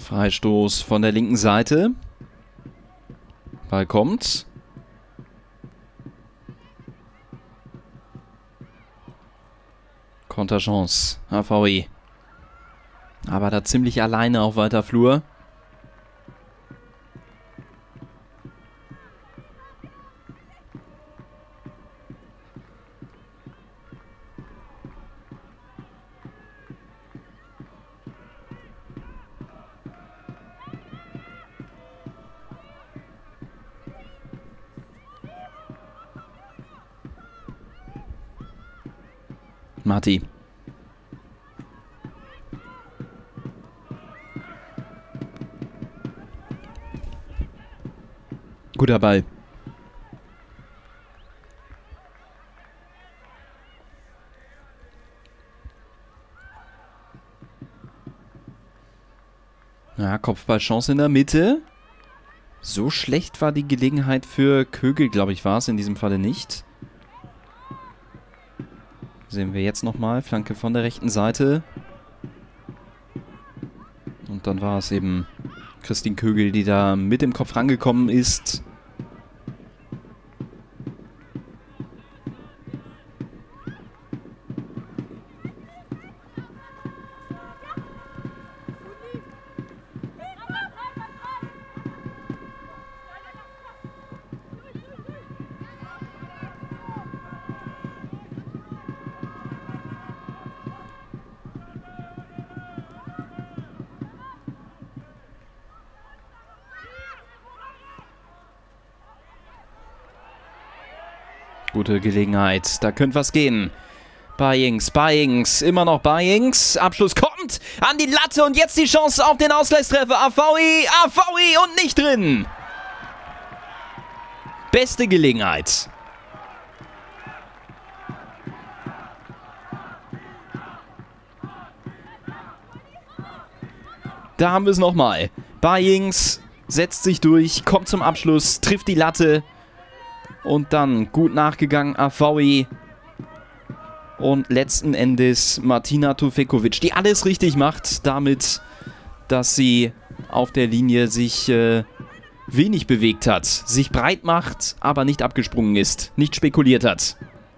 Freistoß von der linken Seite. Ball kommt. Konterchance, H V E. Aber da ziemlich alleine auf weiter Flur. Marti. Guter Ball. Ja, Kopfballchance in der Mitte. So schlecht war die Gelegenheit für Kögel, glaube ich, war es in diesem Falle nicht. Sehen wir jetzt nochmal. Flanke von der rechten Seite. Und dann war es eben Christine Kögel, die da mit dem Kopf rangekommen ist. Gute Gelegenheit. Da könnte was gehen. Bayings, Bayings, immer noch Bayings. Abschluss kommt an die Latte und jetzt die Chance auf den Ausgleichstreffer. A V I, A V I und nicht drin. Beste Gelegenheit. Da haben wir es nochmal. Bayings setzt sich durch, kommt zum Abschluss, trifft die Latte. Und dann gut nachgegangen, A V I. Und letzten Endes Martina Tufekovic, die alles richtig macht, damit, dass sie auf der Linie sich äh, wenig bewegt hat. Sich breit macht, aber nicht abgesprungen ist, nicht spekuliert hat.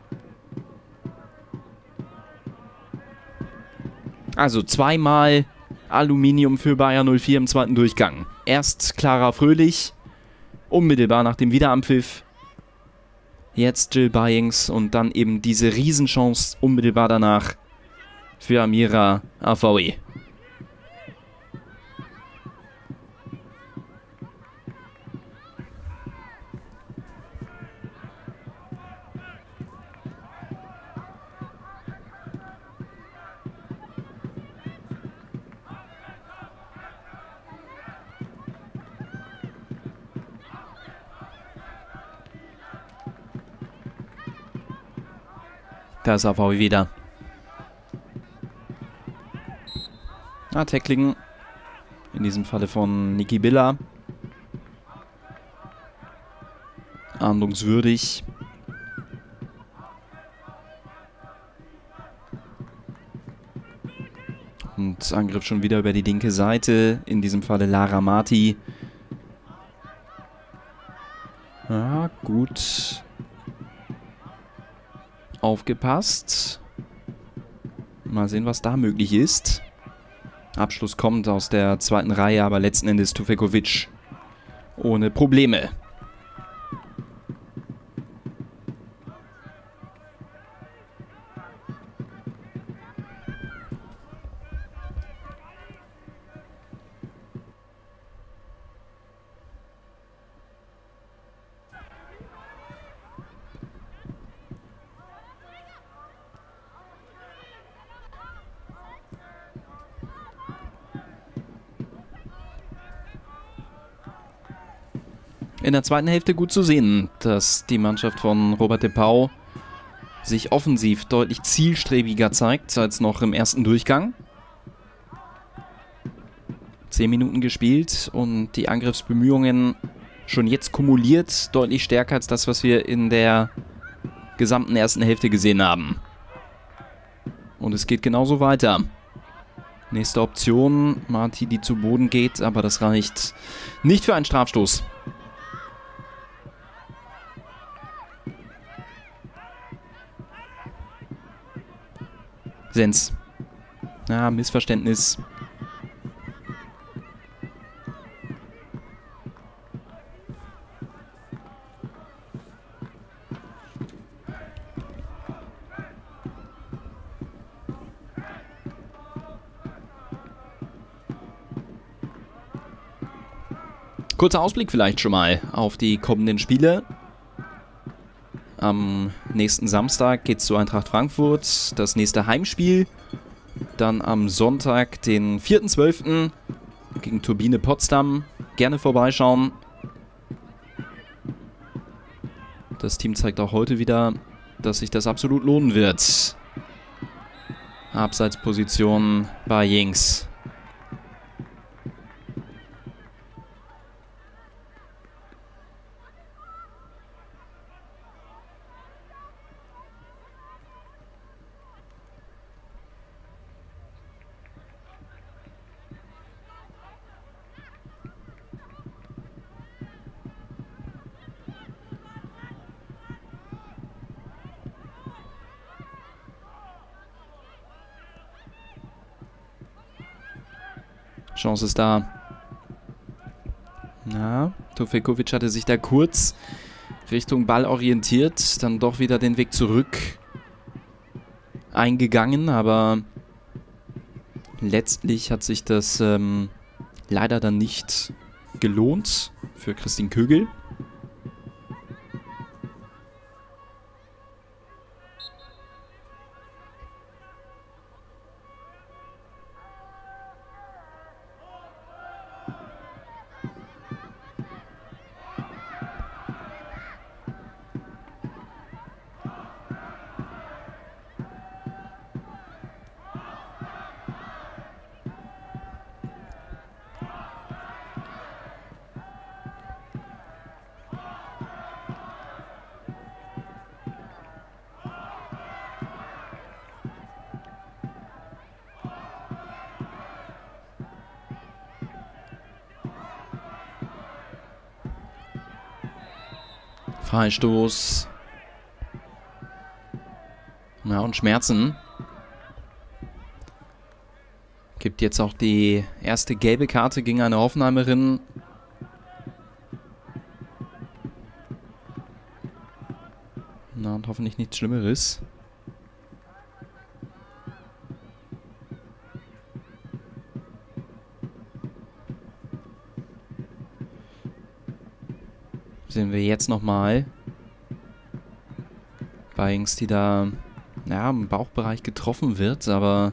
Also zweimal Aluminium für Bayer null vier im zweiten Durchgang. Erst Clara Fröhlich, unmittelbar nach dem Wiederanpfiff. Jetzt Jill Bayings und dann eben diese Riesenchance unmittelbar danach für Amira A V E. Da ist A V E wieder. Ah, Tackling. In diesem Falle von Niki Biller. Ahndungswürdig. Und Angriff schon wieder über die linke Seite. In diesem Falle Lara Marti. Ja, gut. Aufgepasst. Mal sehen, was da möglich ist. Abschluss kommt aus der zweiten Reihe, aber letzten Endes Tufekovic ohne Probleme. In der zweiten Hälfte gut zu sehen, dass die Mannschaft von Robert de Pauw sich offensiv deutlich zielstrebiger zeigt als noch im ersten Durchgang. Zehn Minuten gespielt und die Angriffsbemühungen schon jetzt kumuliert deutlich stärker als das, was wir in der gesamten ersten Hälfte gesehen haben. Und es geht genauso weiter. Nächste Option, Marti, die zu Boden geht, aber das reicht nicht für einen Strafstoß. Sens. Ah, Missverständnis. Kurzer Ausblick vielleicht schon mal auf die kommenden Spiele. Am nächsten Samstag geht es zu Eintracht Frankfurt, das nächste Heimspiel. Dann am Sonntag, den vierten zwölften gegen Turbine Potsdam. Gerne vorbeischauen. Das Team zeigt auch heute wieder, dass sich das absolut lohnen wird. Abseitsposition bei Jinx. Chance ist da. Na, Tofekovic hatte sich da kurz Richtung Ball orientiert, dann doch wieder den Weg zurück eingegangen, aber letztlich hat sich das ähm, leider dann nicht gelohnt für Christine Kögel. Freistoß. Ja, und Schmerzen. Gibt jetzt auch die erste gelbe Karte gegen eine Hoffenheimerin. Na, und hoffentlich nichts Schlimmeres. Sehen wir jetzt nochmal bei Jinx, die da ja, im Bauchbereich getroffen wird, aber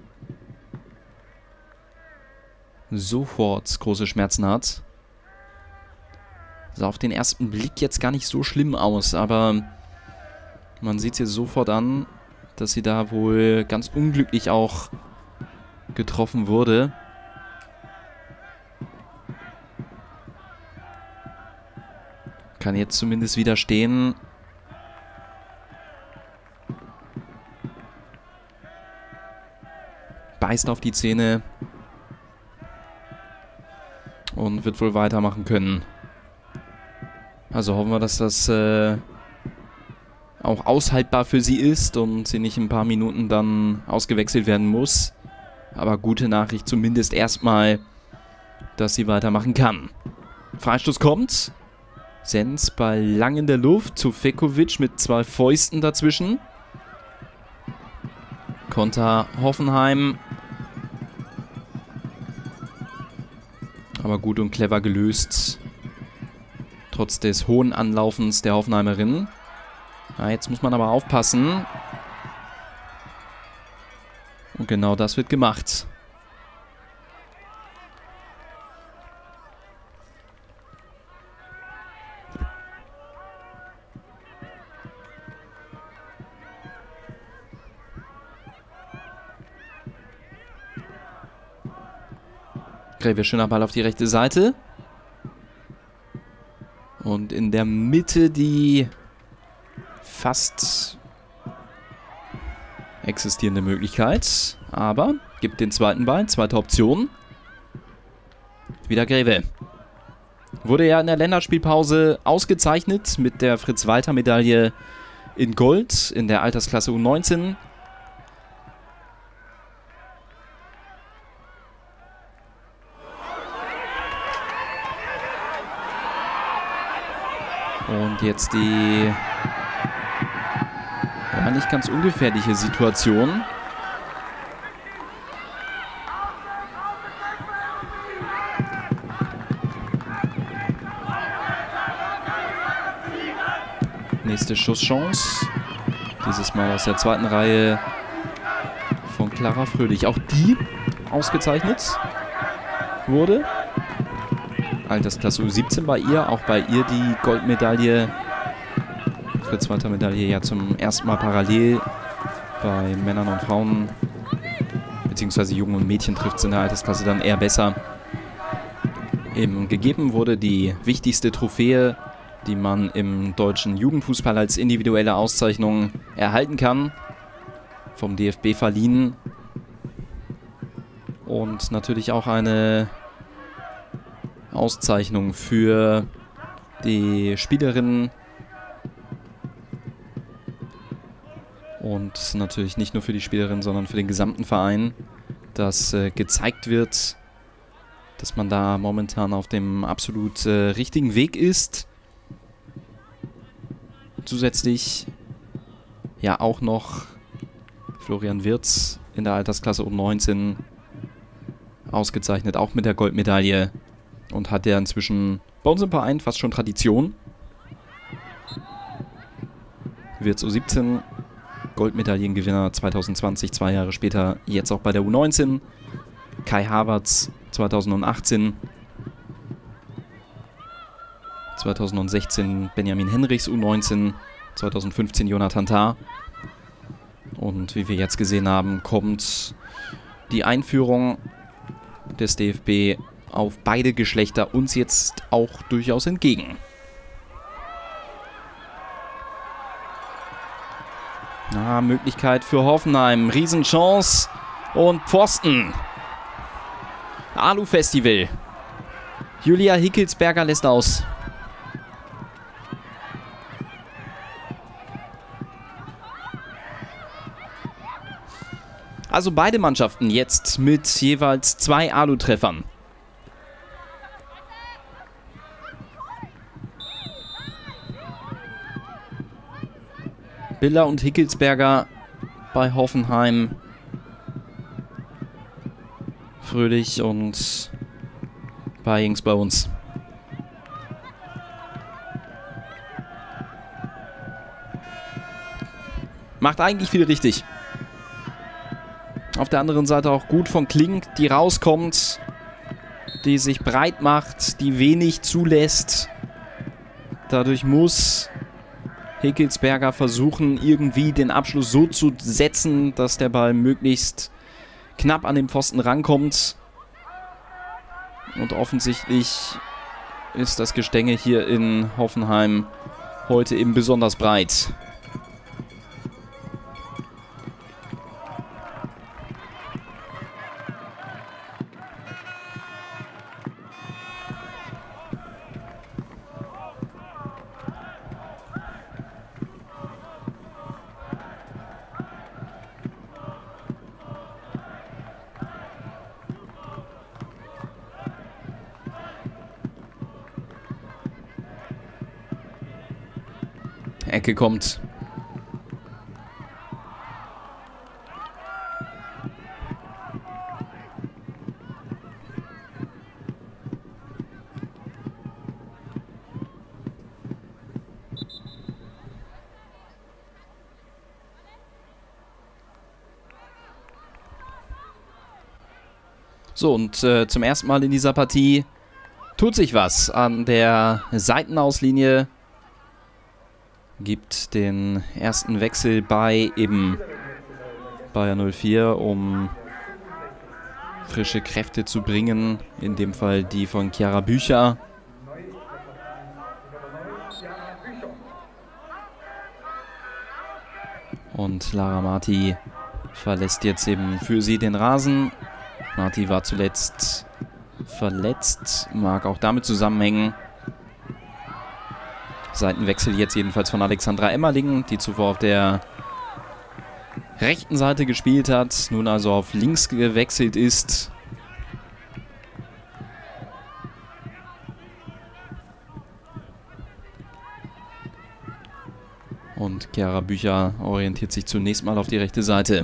sofort große Schmerzen hat. Sah auf den ersten Blick jetzt gar nicht so schlimm aus, aber man sieht es ihr sofort an, dass sie da wohl ganz unglücklich auch getroffen wurde. Kann jetzt zumindest wieder stehen. Beißt auf die Zähne. Und wird wohl weitermachen können. Also hoffen wir, dass das äh, auch aushaltbar für sie ist und sie nicht in ein paar Minuten dann ausgewechselt werden muss. Aber gute Nachricht zumindest erstmal, dass sie weitermachen kann. Freistoß kommt. Sens Ball lang in der Luft. Tofekovic mit zwei Fäusten dazwischen. Konter Hoffenheim. Aber gut und clever gelöst. Trotz des hohen Anlaufens der Hoffenheimerin. Ja, jetzt muss man aber aufpassen. Und genau das wird gemacht. Greve, schöner Ball auf die rechte Seite. Und in der Mitte die fast existierende Möglichkeit. Aber Gibt den zweiten Ball, zweite Option. Wieder Greve. Wurde ja in der Länderspielpause ausgezeichnet mit der Fritz-Walter-Medaille in Gold in der Altersklasse U neunzehn. Und jetzt die ja, nicht ganz ungefährliche Situation. Nächste Schusschance. Dieses Mal aus der zweiten Reihe von Clara Fröhlich. Auch die ausgezeichnet wurde. Altersklasse U siebzehn bei ihr. Auch bei ihr die Goldmedaille. Fritz-Walter-Medaille ja zum ersten Mal parallel bei Männern und Frauen. Beziehungsweise Jungen und Mädchen trifft es in der Altersklasse dann eher besser. Eben gegeben wurde die wichtigste Trophäe, die man im deutschen Jugendfußball als individuelle Auszeichnung erhalten kann. Vom D F B verliehen. Und natürlich auch eine Auszeichnung für die Spielerinnen. Und natürlich nicht nur für die Spielerinnen, sondern für den gesamten Verein, dass äh, gezeigt wird, dass man da momentan auf dem absolut äh, richtigen Weg ist. Zusätzlich ja auch noch Florian Wirtz in der Altersklasse U neunzehn ausgezeichnet, auch mit der Goldmedaille. Und hat ja inzwischen bei uns im Verein fast schon Tradition. Wirtz U siebzehn, Goldmedaillengewinner zwanzig zwanzig, zwei Jahre später jetzt auch bei der U neunzehn. Kai Havertz zwanzig achtzehn. zwanzig sechzehn Benjamin Henrichs U neunzehn. zwanzig fünfzehn Jonathan Tah. Und wie wir jetzt gesehen haben, kommt die Einführung des D F B auf beide Geschlechter uns jetzt auch durchaus entgegen. Ah, Möglichkeit für Hoffenheim. Riesenchance und Pfosten. Alu-Festival. Julia Hickelsberger lässt aus. Also beide Mannschaften jetzt mit jeweils zwei Alu-Treffern. Biller und Hickelsberger bei Hoffenheim. Fröhlich und Bayings bei uns. Macht eigentlich viel richtig. Auf der anderen Seite auch gut von Klink, die rauskommt, die sich breit macht, die wenig zulässt. Dadurch muss Hickelsberger versuchen, irgendwie den Abschluss so zu setzen, dass der Ball möglichst knapp an den Pfosten rankommt. Und offensichtlich ist das Gestänge hier in Hoffenheim heute eben besonders breit. Ecke kommt. So, und äh, zum ersten Mal in dieser Partie tut sich was an der Seitenauslinie. Gibt den ersten Wechsel bei eben Bayer null vier, um frische Kräfte zu bringen. In dem Fall die von Chiara Bücher. Und Lara Marti verlässt jetzt eben für sie den Rasen. Marti war zuletzt verletzt, mag auch damit zusammenhängen. Seitenwechsel jetzt jedenfalls von Alexandra Emmerling, die zuvor auf der rechten Seite gespielt hat, nun also auf links gewechselt ist. Und Chiara Bücher orientiert sich zunächst mal auf die rechte Seite.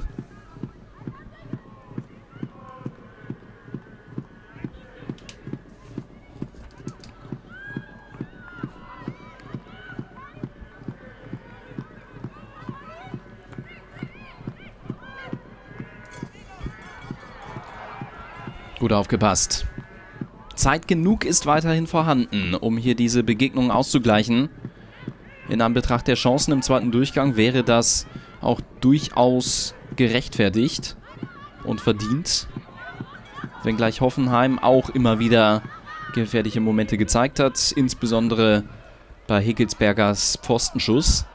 Gut aufgepasst. Zeit genug ist weiterhin vorhanden, um hier diese Begegnung auszugleichen. In Anbetracht der Chancen im zweiten Durchgang wäre das auch durchaus gerechtfertigt und verdient. Wenngleich Hoffenheim auch immer wieder gefährliche Momente gezeigt hat, insbesondere bei Hickelsbergers Pfostenschuss.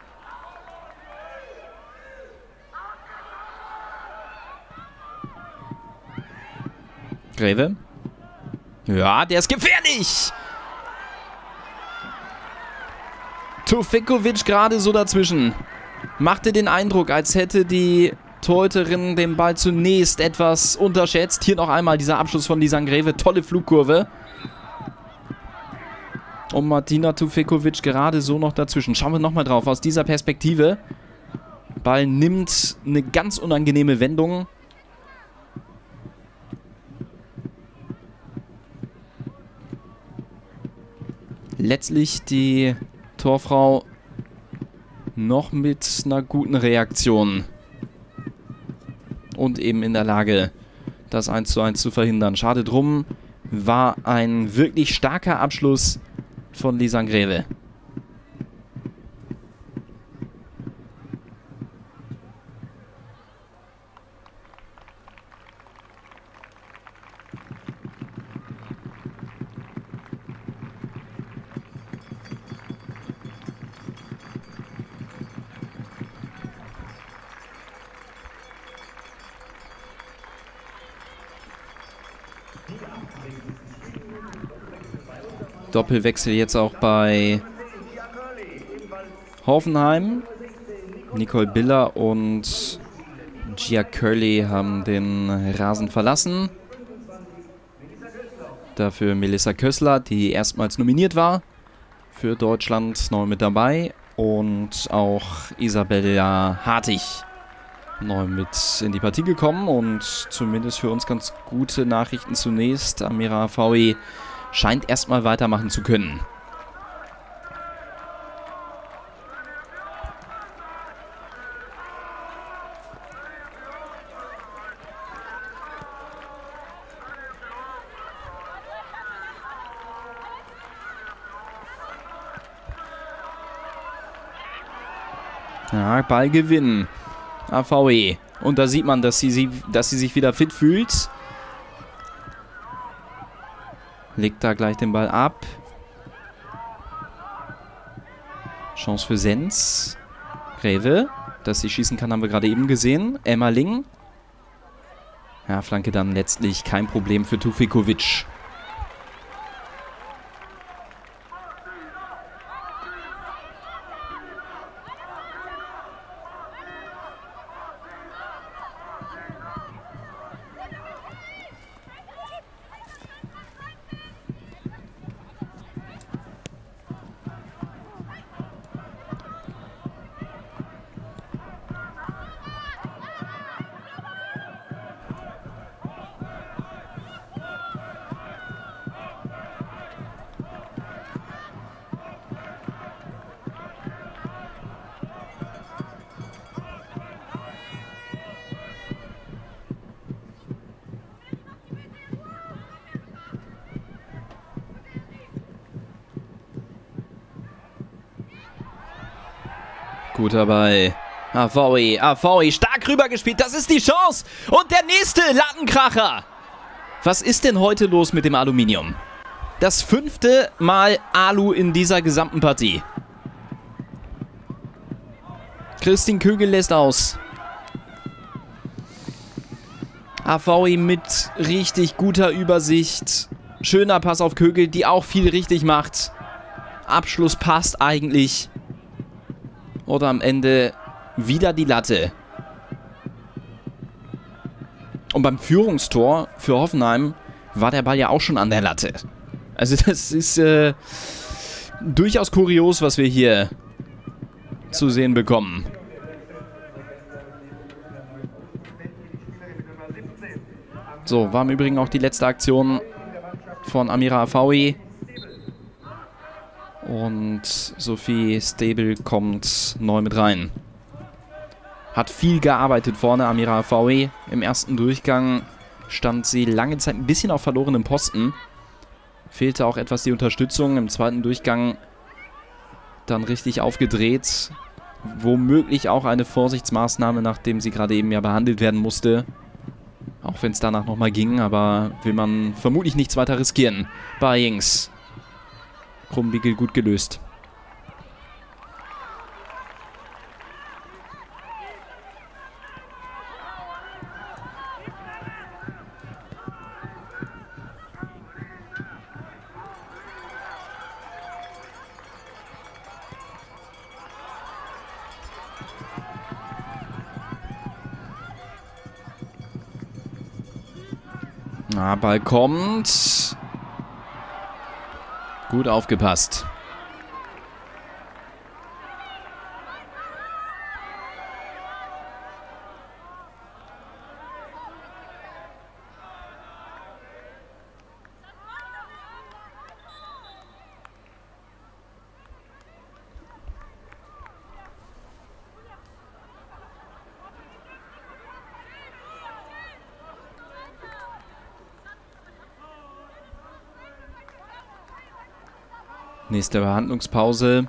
Greve. Ja, der ist gefährlich! Tufekovic gerade so dazwischen. Machte den Eindruck, als hätte die Torhüterin den Ball zunächst etwas unterschätzt. Hier noch einmal dieser Abschluss von Lisanne Greve. Tolle Flugkurve. Und Martina Tufekovic gerade so noch dazwischen. Schauen wir nochmal drauf aus dieser Perspektive. Ball nimmt eine ganz unangenehme Wendung. Letztlich die Torfrau noch mit einer guten Reaktion und eben in der Lage, das eins zu eins zu verhindern. Schade drum, war ein wirklich starker Abschluss von Lisanne Greve. Doppelwechsel jetzt auch bei Hoffenheim. Nicole Biller und Gia Curley haben den Rasen verlassen. Dafür Melissa Kössler, die erstmals nominiert war für Deutschland, neu mit dabei. Und auch Isabella Hartig neu mit in die Partie gekommen. Und zumindest für uns ganz gute Nachrichten zunächst. Amira Afaoui scheint erstmal weitermachen zu können. Ja, Ballgewinn. Afaoui. Und da sieht man, dass sie, sie, dass sie sich wieder fit fühlt. Legt da gleich den Ball ab. Chance für Sens. Greve. Dass sie schießen kann, haben wir gerade eben gesehen. Emmerling. Ja, Flanke dann letztlich kein Problem für Tufekovic. Gut dabei. Afaoui, Afaoui, stark rübergespielt. Das ist die Chance. Und der nächste Lattenkracher. Was ist denn heute los mit dem Aluminium? Das fünfte Mal Alu in dieser gesamten Partie. Christine Kögel lässt aus. A V E mit richtig guter Übersicht. Schöner Pass auf Kögel, die auch viel richtig macht. Abschluss passt eigentlich. Oder am Ende wieder die Latte. Und beim Führungstor für Hoffenheim war der Ball ja auch schon an der Latte. Also das ist äh, durchaus kurios, was wir hier zu sehen bekommen. So, war im Übrigen auch die letzte Aktion von Amira A V E. Und Sophie Stable kommt neu mit rein. Hat viel gearbeitet vorne, Amira A V E. Im ersten Durchgang stand sie lange Zeit ein bisschen auf verlorenem Posten. Fehlte auch etwas die Unterstützung. Im zweiten Durchgang dann richtig aufgedreht. Womöglich auch eine Vorsichtsmaßnahme, nachdem sie gerade eben ja behandelt werden musste. Auch wenn es danach nochmal ging, aber will man vermutlich nichts weiter riskieren. Bei Jinx. Krummbiegel gut gelöst. Na, Ball kommt. Gut aufgepasst. Nächste Behandlungspause.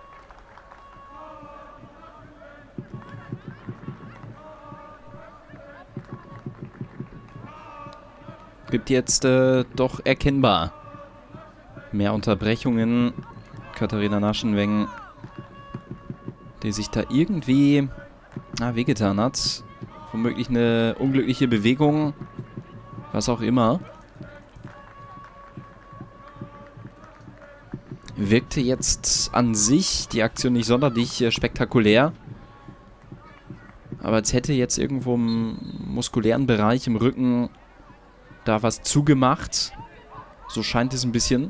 Gibt jetzt äh, doch erkennbar mehr Unterbrechungen. Katharina Naschenweng, die sich da irgendwie ah, wehgetan hat. Womöglich eine unglückliche Bewegung. Was auch immer. Wirkte jetzt an sich die Aktion nicht sonderlich äh, spektakulär. Aber als hätte jetzt irgendwo im muskulären Bereich im Rücken da was zugemacht. So scheint es ein bisschen.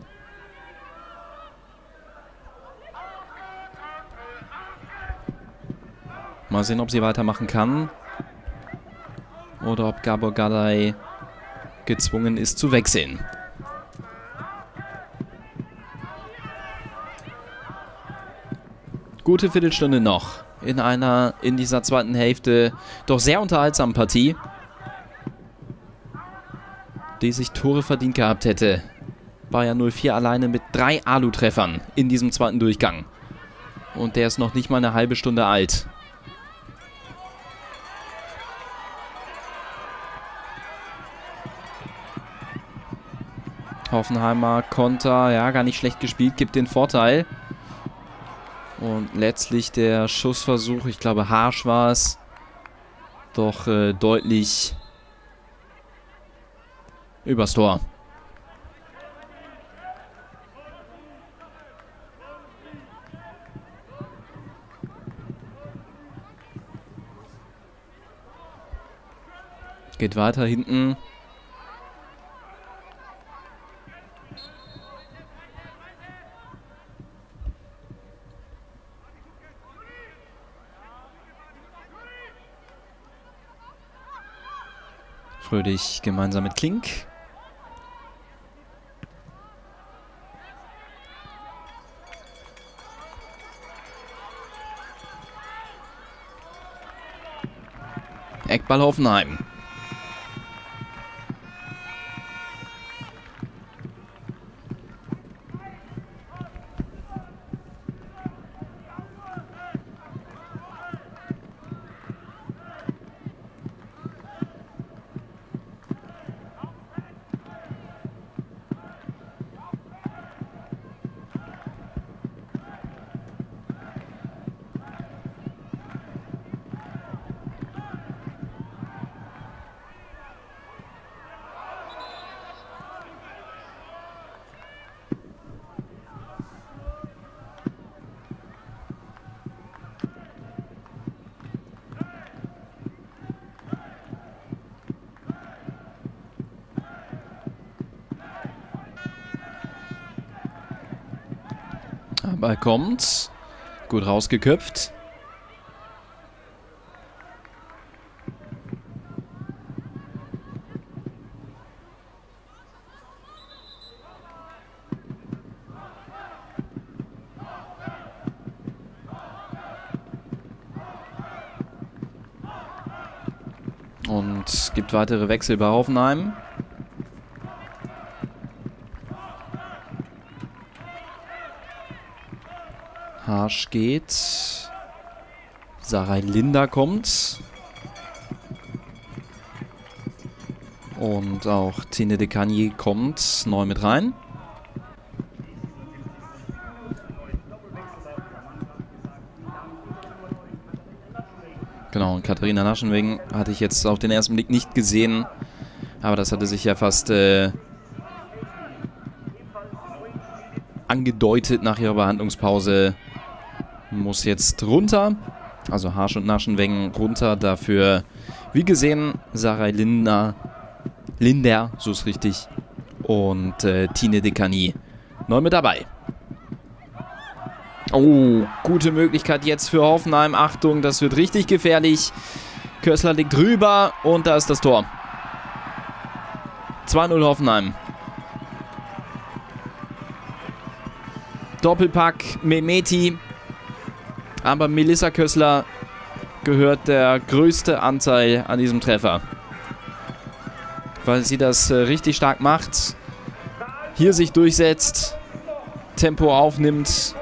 Mal sehen, ob sie weitermachen kann. Oder ob Gabor Gaday gezwungen ist zu wechseln. Gute Viertelstunde noch in einer, in dieser zweiten Hälfte doch sehr unterhaltsamen Partie, die sich Tore verdient gehabt hätte. Bayern null vier alleine mit drei Alu-Treffern in diesem zweiten Durchgang. Und der ist noch nicht mal eine halbe Stunde alt. Hoffenheimer Konter, ja, gar nicht schlecht gespielt, gibt den Vorteil. Und letztlich der Schussversuch, ich glaube Harsch war es, doch äh, deutlich übers Tor. Geht weiter hinten. Fröhlich gemeinsam mit Klink. Eckball Hoffenheim. Ball kommt. Gut rausgeköpft. Und es gibt weitere Wechsel bei Hoffenheim. Harsch geht. Sarai Linda kommt. Und auch Tine de Cagny kommt neu mit rein. Genau, und Katharina Naschenweng hatte ich jetzt auf den ersten Blick nicht gesehen. Aber das hatte sich ja fast äh, angedeutet nach ihrer Behandlungspause. Muss jetzt runter. Also Harsch und Naschenweng runter. Dafür, wie gesehen, Sarai Linder, Linder, so ist richtig. Und äh, Tine de Cagny neu mit dabei. Oh, gute Möglichkeit jetzt für Hoffenheim. Achtung, das wird richtig gefährlich. Kössler liegt drüber und da ist das Tor. zwei null Hoffenheim. Doppelpack Mehmeti. Aber Melissa Kössler gehört der größte Anteil an diesem Treffer. Weil sie das äh, richtig stark macht. Hier sich durchsetzt. Tempo aufnimmt.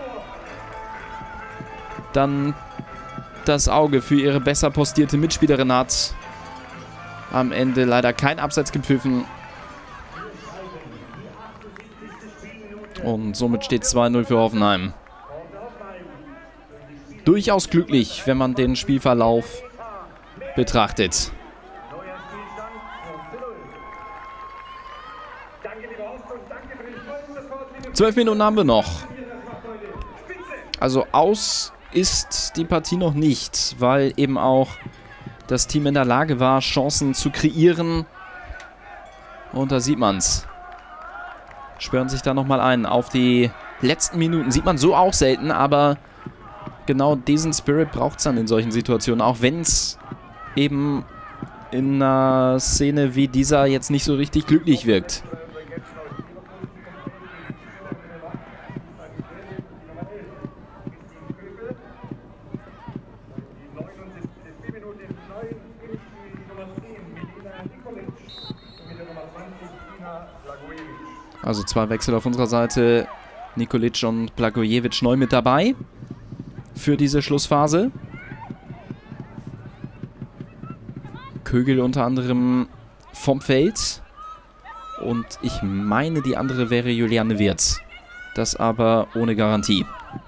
Dann das Auge für ihre besser postierte Mitspielerin hat. Am Ende leider kein Abseits gepfiffen. Und somit steht zwei null für Hoffenheim. Durchaus glücklich, wenn man den Spielverlauf betrachtet. Zwölf Minuten haben wir noch. Also aus ist die Partie noch nicht, weil eben auch das Team in der Lage war, Chancen zu kreieren. Und da sieht man es. Schwören sich da nochmal ein auf die letzten Minuten. Sieht man so auch selten, aber genau diesen Spirit braucht es dann in solchen Situationen. Auch wenn es eben in einer Szene wie dieser jetzt nicht so richtig glücklich wirkt. Also zwei Wechsel auf unserer Seite. Nikolic und Blagojevic neu mit dabei für diese Schlussphase. Kögel unter anderem vom Feld. Und ich meine, die andere wäre Juliane Wirtz. Das aber ohne Garantie.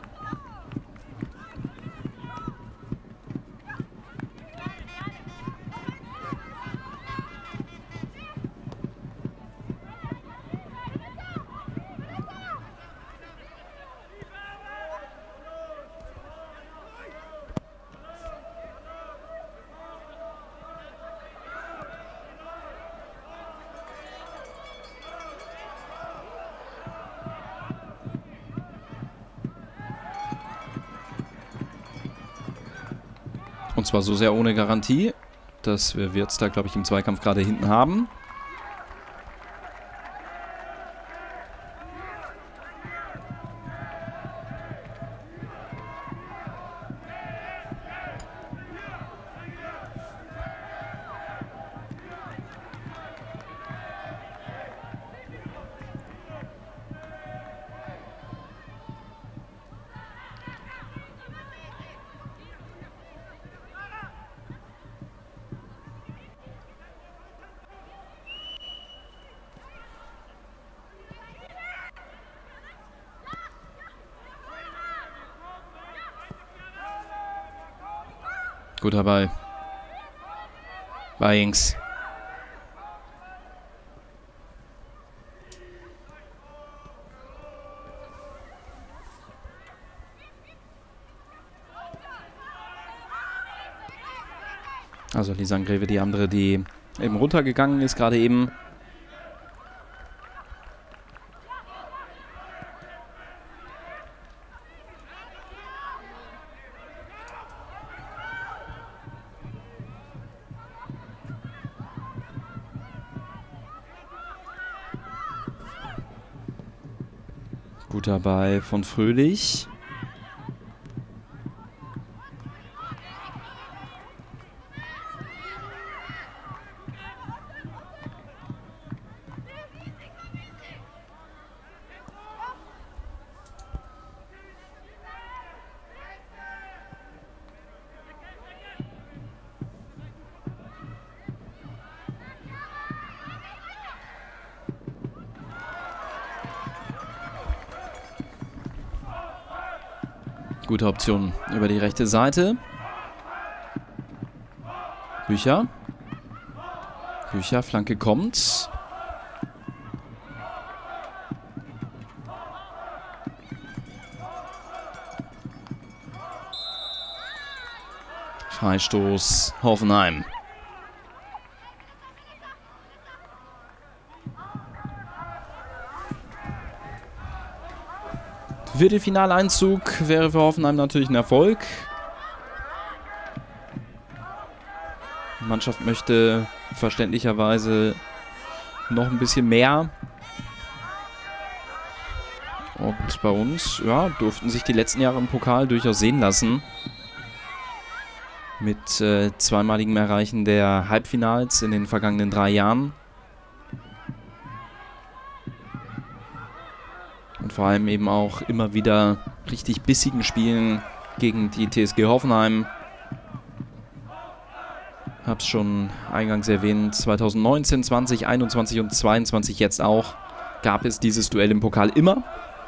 Und zwar so sehr ohne Garantie, dass wir Wirtz da, glaube ich, im Zweikampf gerade hinten haben. Guter Ball. Bayings. Also Lisangreve, die andere, die eben runtergegangen ist, gerade eben. Gut dabei von Fröhlich. Gute Option über die rechte Seite. Bücher. Bücher, Flanke kommt. Freistoß Hoffenheim. Viertelfinaleinzug wäre für Hoffenheim natürlich ein Erfolg. Die Mannschaft möchte verständlicherweise noch ein bisschen mehr. Und bei uns, ja, durften sich die letzten Jahre im Pokal durchaus sehen lassen. Mit äh, zweimaligem Erreichen der Halbfinals in den vergangenen drei Jahren. Und vor allem eben auch immer wieder richtig bissigen Spielen gegen die T S G Hoffenheim. Hab's schon eingangs erwähnt, zweitausendneunzehn, zwanzig, einundzwanzig und zweiundzwanzig jetzt auch, gab es dieses Duell im Pokal immer.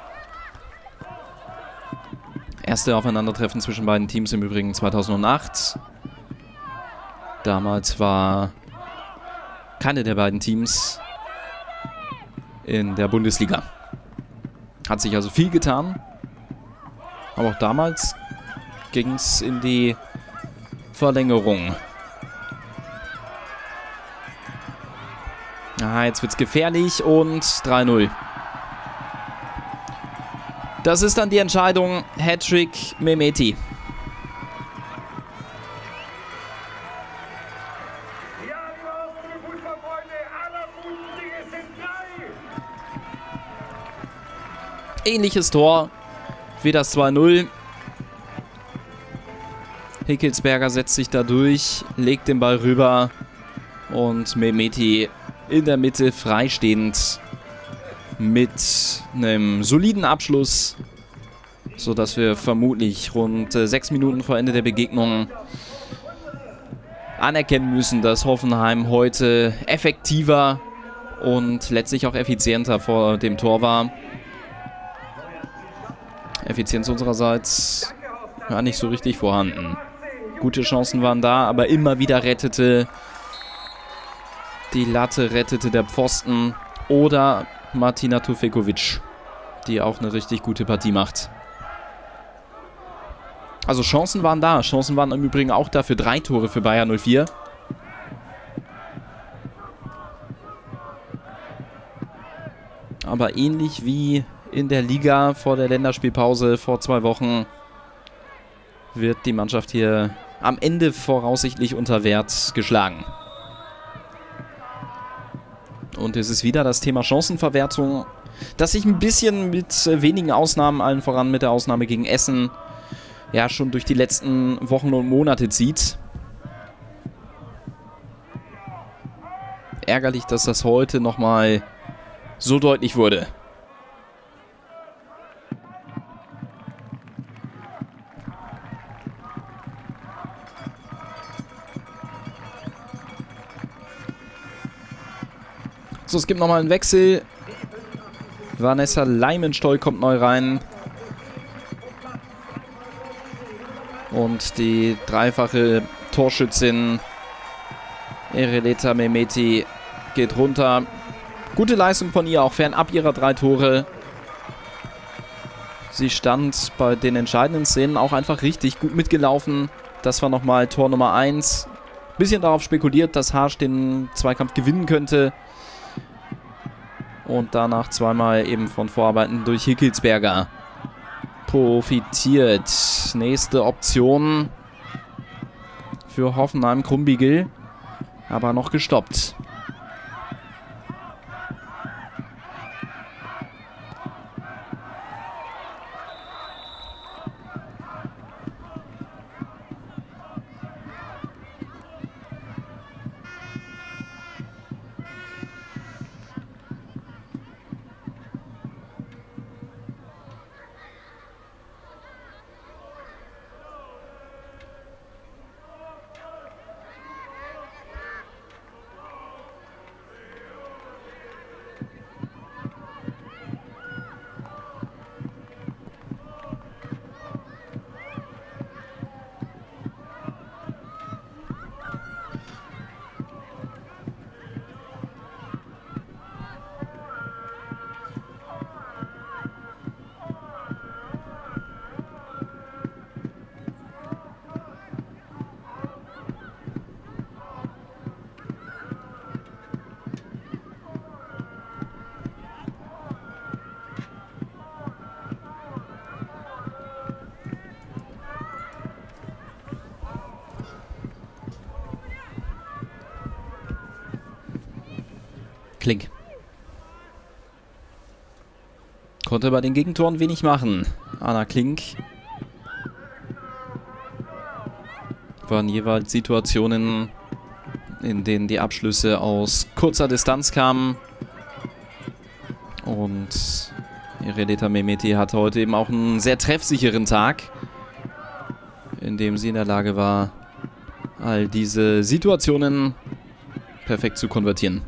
Erste Aufeinandertreffen zwischen beiden Teams im Übrigen zweitausendacht. Damals war keine der beiden Teams in der Bundesliga. Hat sich also viel getan. Aber auch damals ging es in die Verlängerung. Ah, jetzt wird es gefährlich und drei null. Das ist dann die Entscheidung. Hattrick Mehmeti. Ähnliches Tor wie das zwei null. Hickelsberger setzt sich da durch, legt den Ball rüber und Mehmeti in der Mitte freistehend mit einem soliden Abschluss, sodass wir vermutlich rund äh, sechs Minuten vor Ende der Begegnung anerkennen müssen, dass Hoffenheim heute effektiver und letztlich auch effizienter vor dem Tor war. Effizienz unsererseits ja nicht so richtig vorhanden. Gute Chancen waren da, aber immer wieder rettete die Latte, rettete der Pfosten oder Martina Tufekovic, die auch eine richtig gute Partie macht. Also Chancen waren da. Chancen waren im Übrigen auch da für drei Tore für Bayer null vier. Aber ähnlich wie in der Liga vor der Länderspielpause vor zwei Wochen wird die Mannschaft hier am Ende voraussichtlich unter Wert geschlagen. Und es ist wieder das Thema Chancenverwertung, das sich ein bisschen mit wenigen Ausnahmen, allen voran mit der Ausnahme gegen Essen, ja schon durch die letzten Wochen und Monate zieht. Ärgerlich, dass das heute nochmal so deutlich wurde. So, es gibt nochmal einen Wechsel. Vanessa Leimenstol kommt neu rein. Und die dreifache Torschützin Ereleta Mehmeti geht runter. Gute Leistung von ihr, auch fernab ihrer drei Tore. Sie stand bei den entscheidenden Szenen auch einfach richtig gut mitgelaufen. Das war nochmal Tor Nummer eins. Bisschen darauf spekuliert, dass Harsch den Zweikampf gewinnen könnte. Und danach zweimal eben von Vorarbeiten durch Hickelsberger profitiert. Nächste Option für Hoffenheim, Krumbiegel, aber noch gestoppt. Klink. Konnte bei den Gegentoren wenig machen. Anna Klink. Waren jeweils Situationen, in denen die Abschlüsse aus kurzer Distanz kamen. Und Ireleta Mehmeti hatte heute eben auch einen sehr treffsicheren Tag, in dem sie in der Lage war, all diese Situationen perfekt zu konvertieren.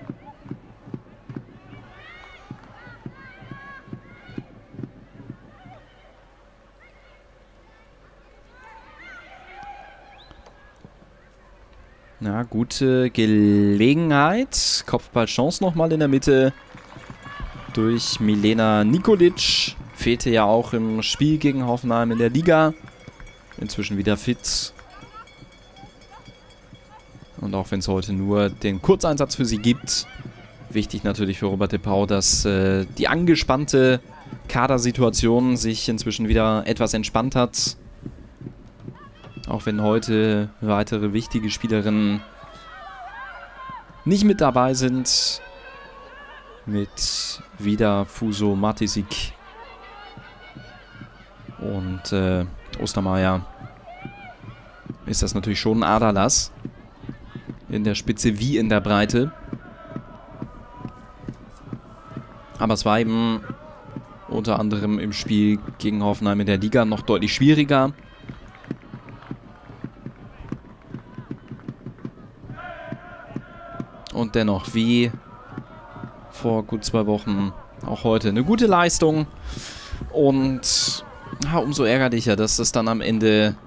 Ja, gute Gelegenheit. Kopfballchance nochmal in der Mitte durch Milena Nikolic. Fehlte ja auch im Spiel gegen Hoffenheim in der Liga. Inzwischen wieder fit. Und auch wenn es heute nur den Kurzeinsatz für sie gibt, wichtig natürlich für Robert de Pauw, dass äh, die angespannte Kadersituation sich inzwischen wieder etwas entspannt hat. Auch wenn heute weitere wichtige Spielerinnen nicht mit dabei sind. Mit Vida, Fuso, Matisik und äh, Ostermeier ist das natürlich schon ein Aderlass. In der Spitze wie in der Breite. Aber es war eben unter anderem im Spiel gegen Hoffenheim in der Liga noch deutlich schwieriger. Und dennoch, wie vor gut zwei Wochen, auch heute eine gute Leistung. Und ja, umso ärgerlicher, dass das dann am Ende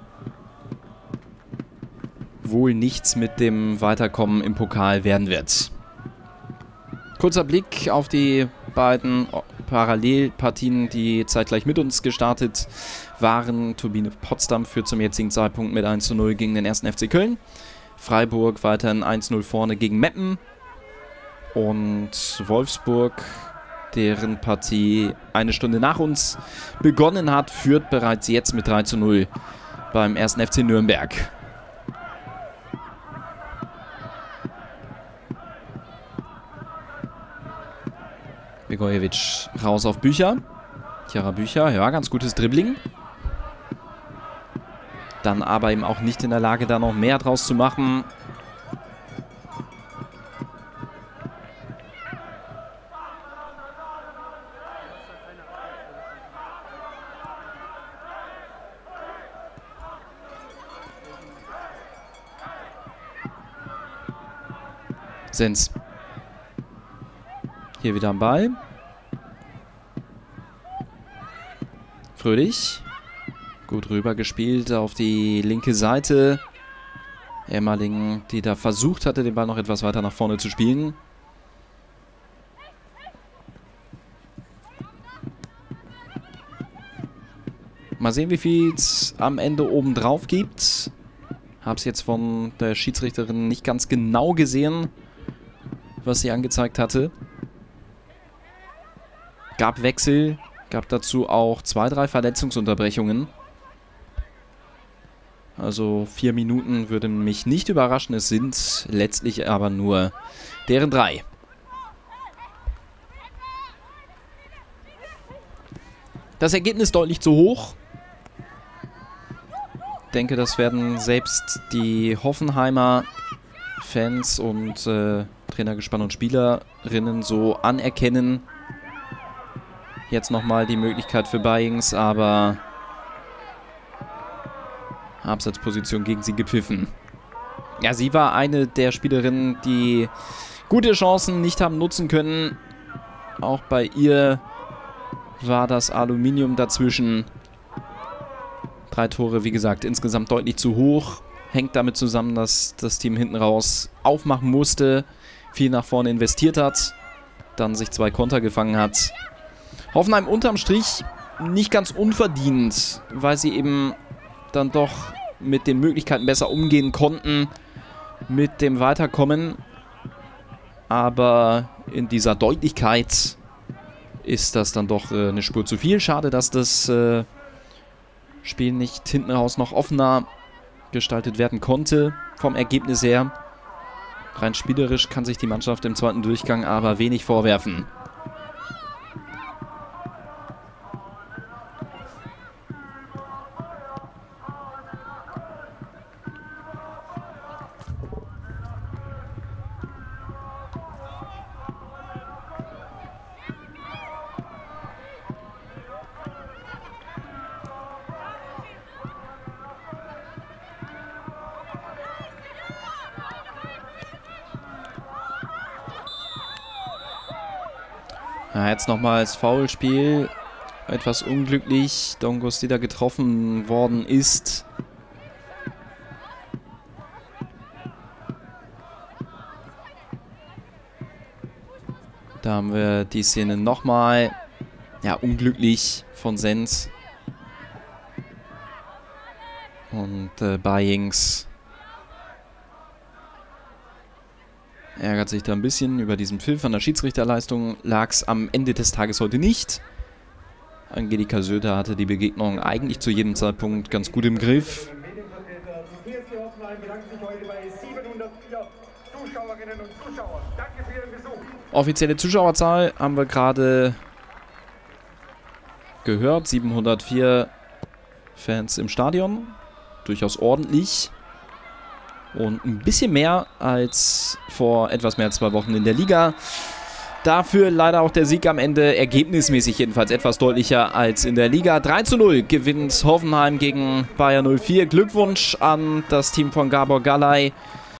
wohl nichts mit dem Weiterkommen im Pokal werden wird. Kurzer Blick auf die beiden Parallelpartien, die zeitgleich mit uns gestartet waren. Turbine Potsdam führt zum jetzigen Zeitpunkt mit eins zu null gegen den ersten F C Köln. Freiburg weiterhin eins zu null vorne gegen Meppen. Und Wolfsburg, deren Partie eine Stunde nach uns begonnen hat, führt bereits jetzt mit drei zu null beim ersten F C Nürnberg. Begojevic raus auf Bücher. Chiara Bücher, ja, ganz gutes Dribbling. Dann aber eben auch nicht in der Lage, da noch mehr draus zu machen. Sens. Hier wieder am Ball. Fröhlich. Gut rüber gespielt auf die linke Seite. Emmerling, die da versucht hatte, den Ball noch etwas weiter nach vorne zu spielen. Mal sehen, wie viel es am Ende oben drauf gibt. Habe es jetzt von der Schiedsrichterin nicht ganz genau gesehen, was sie angezeigt hatte. Gab Wechsel, gab dazu auch zwei, drei Verletzungsunterbrechungen. Also vier Minuten würde mich nicht überraschen, es sind letztlich aber nur deren drei. Das Ergebnis deutlich zu hoch. Ich denke, das werden selbst die Hoffenheimer Fans und äh, Trainergespann und Spielerinnen so anerkennen. Jetzt nochmal die Möglichkeit für Bayings, aber Absatzposition gegen sie gepfiffen. Ja, sie war eine der Spielerinnen, die gute Chancen nicht haben nutzen können. Auch bei ihr war das Aluminium dazwischen. Drei Tore, wie gesagt, insgesamt deutlich zu hoch. Hängt damit zusammen, dass das Team hinten raus aufmachen musste, viel nach vorne investiert hat, dann sich zwei Konter gefangen hat. Hoffenheim unterm Strich nicht ganz unverdient, weil sie eben dann doch mit den Möglichkeiten besser umgehen konnten mit dem Weiterkommen. Aber in dieser Deutlichkeit ist das dann doch äh, eine Spur zu viel. Schade, dass das äh, Spiel nicht hinten raus noch offener gestaltet werden konnte, vom Ergebnis her. Rein spielerisch kann sich die Mannschaft im zweiten Durchgang aber wenig vorwerfen. Ja, jetzt nochmals Foulspiel. Etwas unglücklich. Dongos, die da getroffen worden ist. Da haben wir die Szene nochmal. Ja, unglücklich von Sens. Und äh, Bayings ärgert sich da ein bisschen über diesen Pfiff. An der Schiedsrichterleistung lag es am Ende des Tages heute nicht. Angelika Söder hatte die Begegnung eigentlich zu jedem Zeitpunkt ganz gut im Griff. Offizielle Zuschauerzahl haben wir gerade gehört. siebenhundertvier Fans im Stadion. Durchaus ordentlich. Und ein bisschen mehr als vor etwas mehr als zwei Wochen in der Liga. Dafür leider auch der Sieg am Ende, ergebnismäßig jedenfalls etwas deutlicher als in der Liga. drei zu null gewinnt Hoffenheim gegen Bayer null vier. Glückwunsch an das Team von Gabor Galay.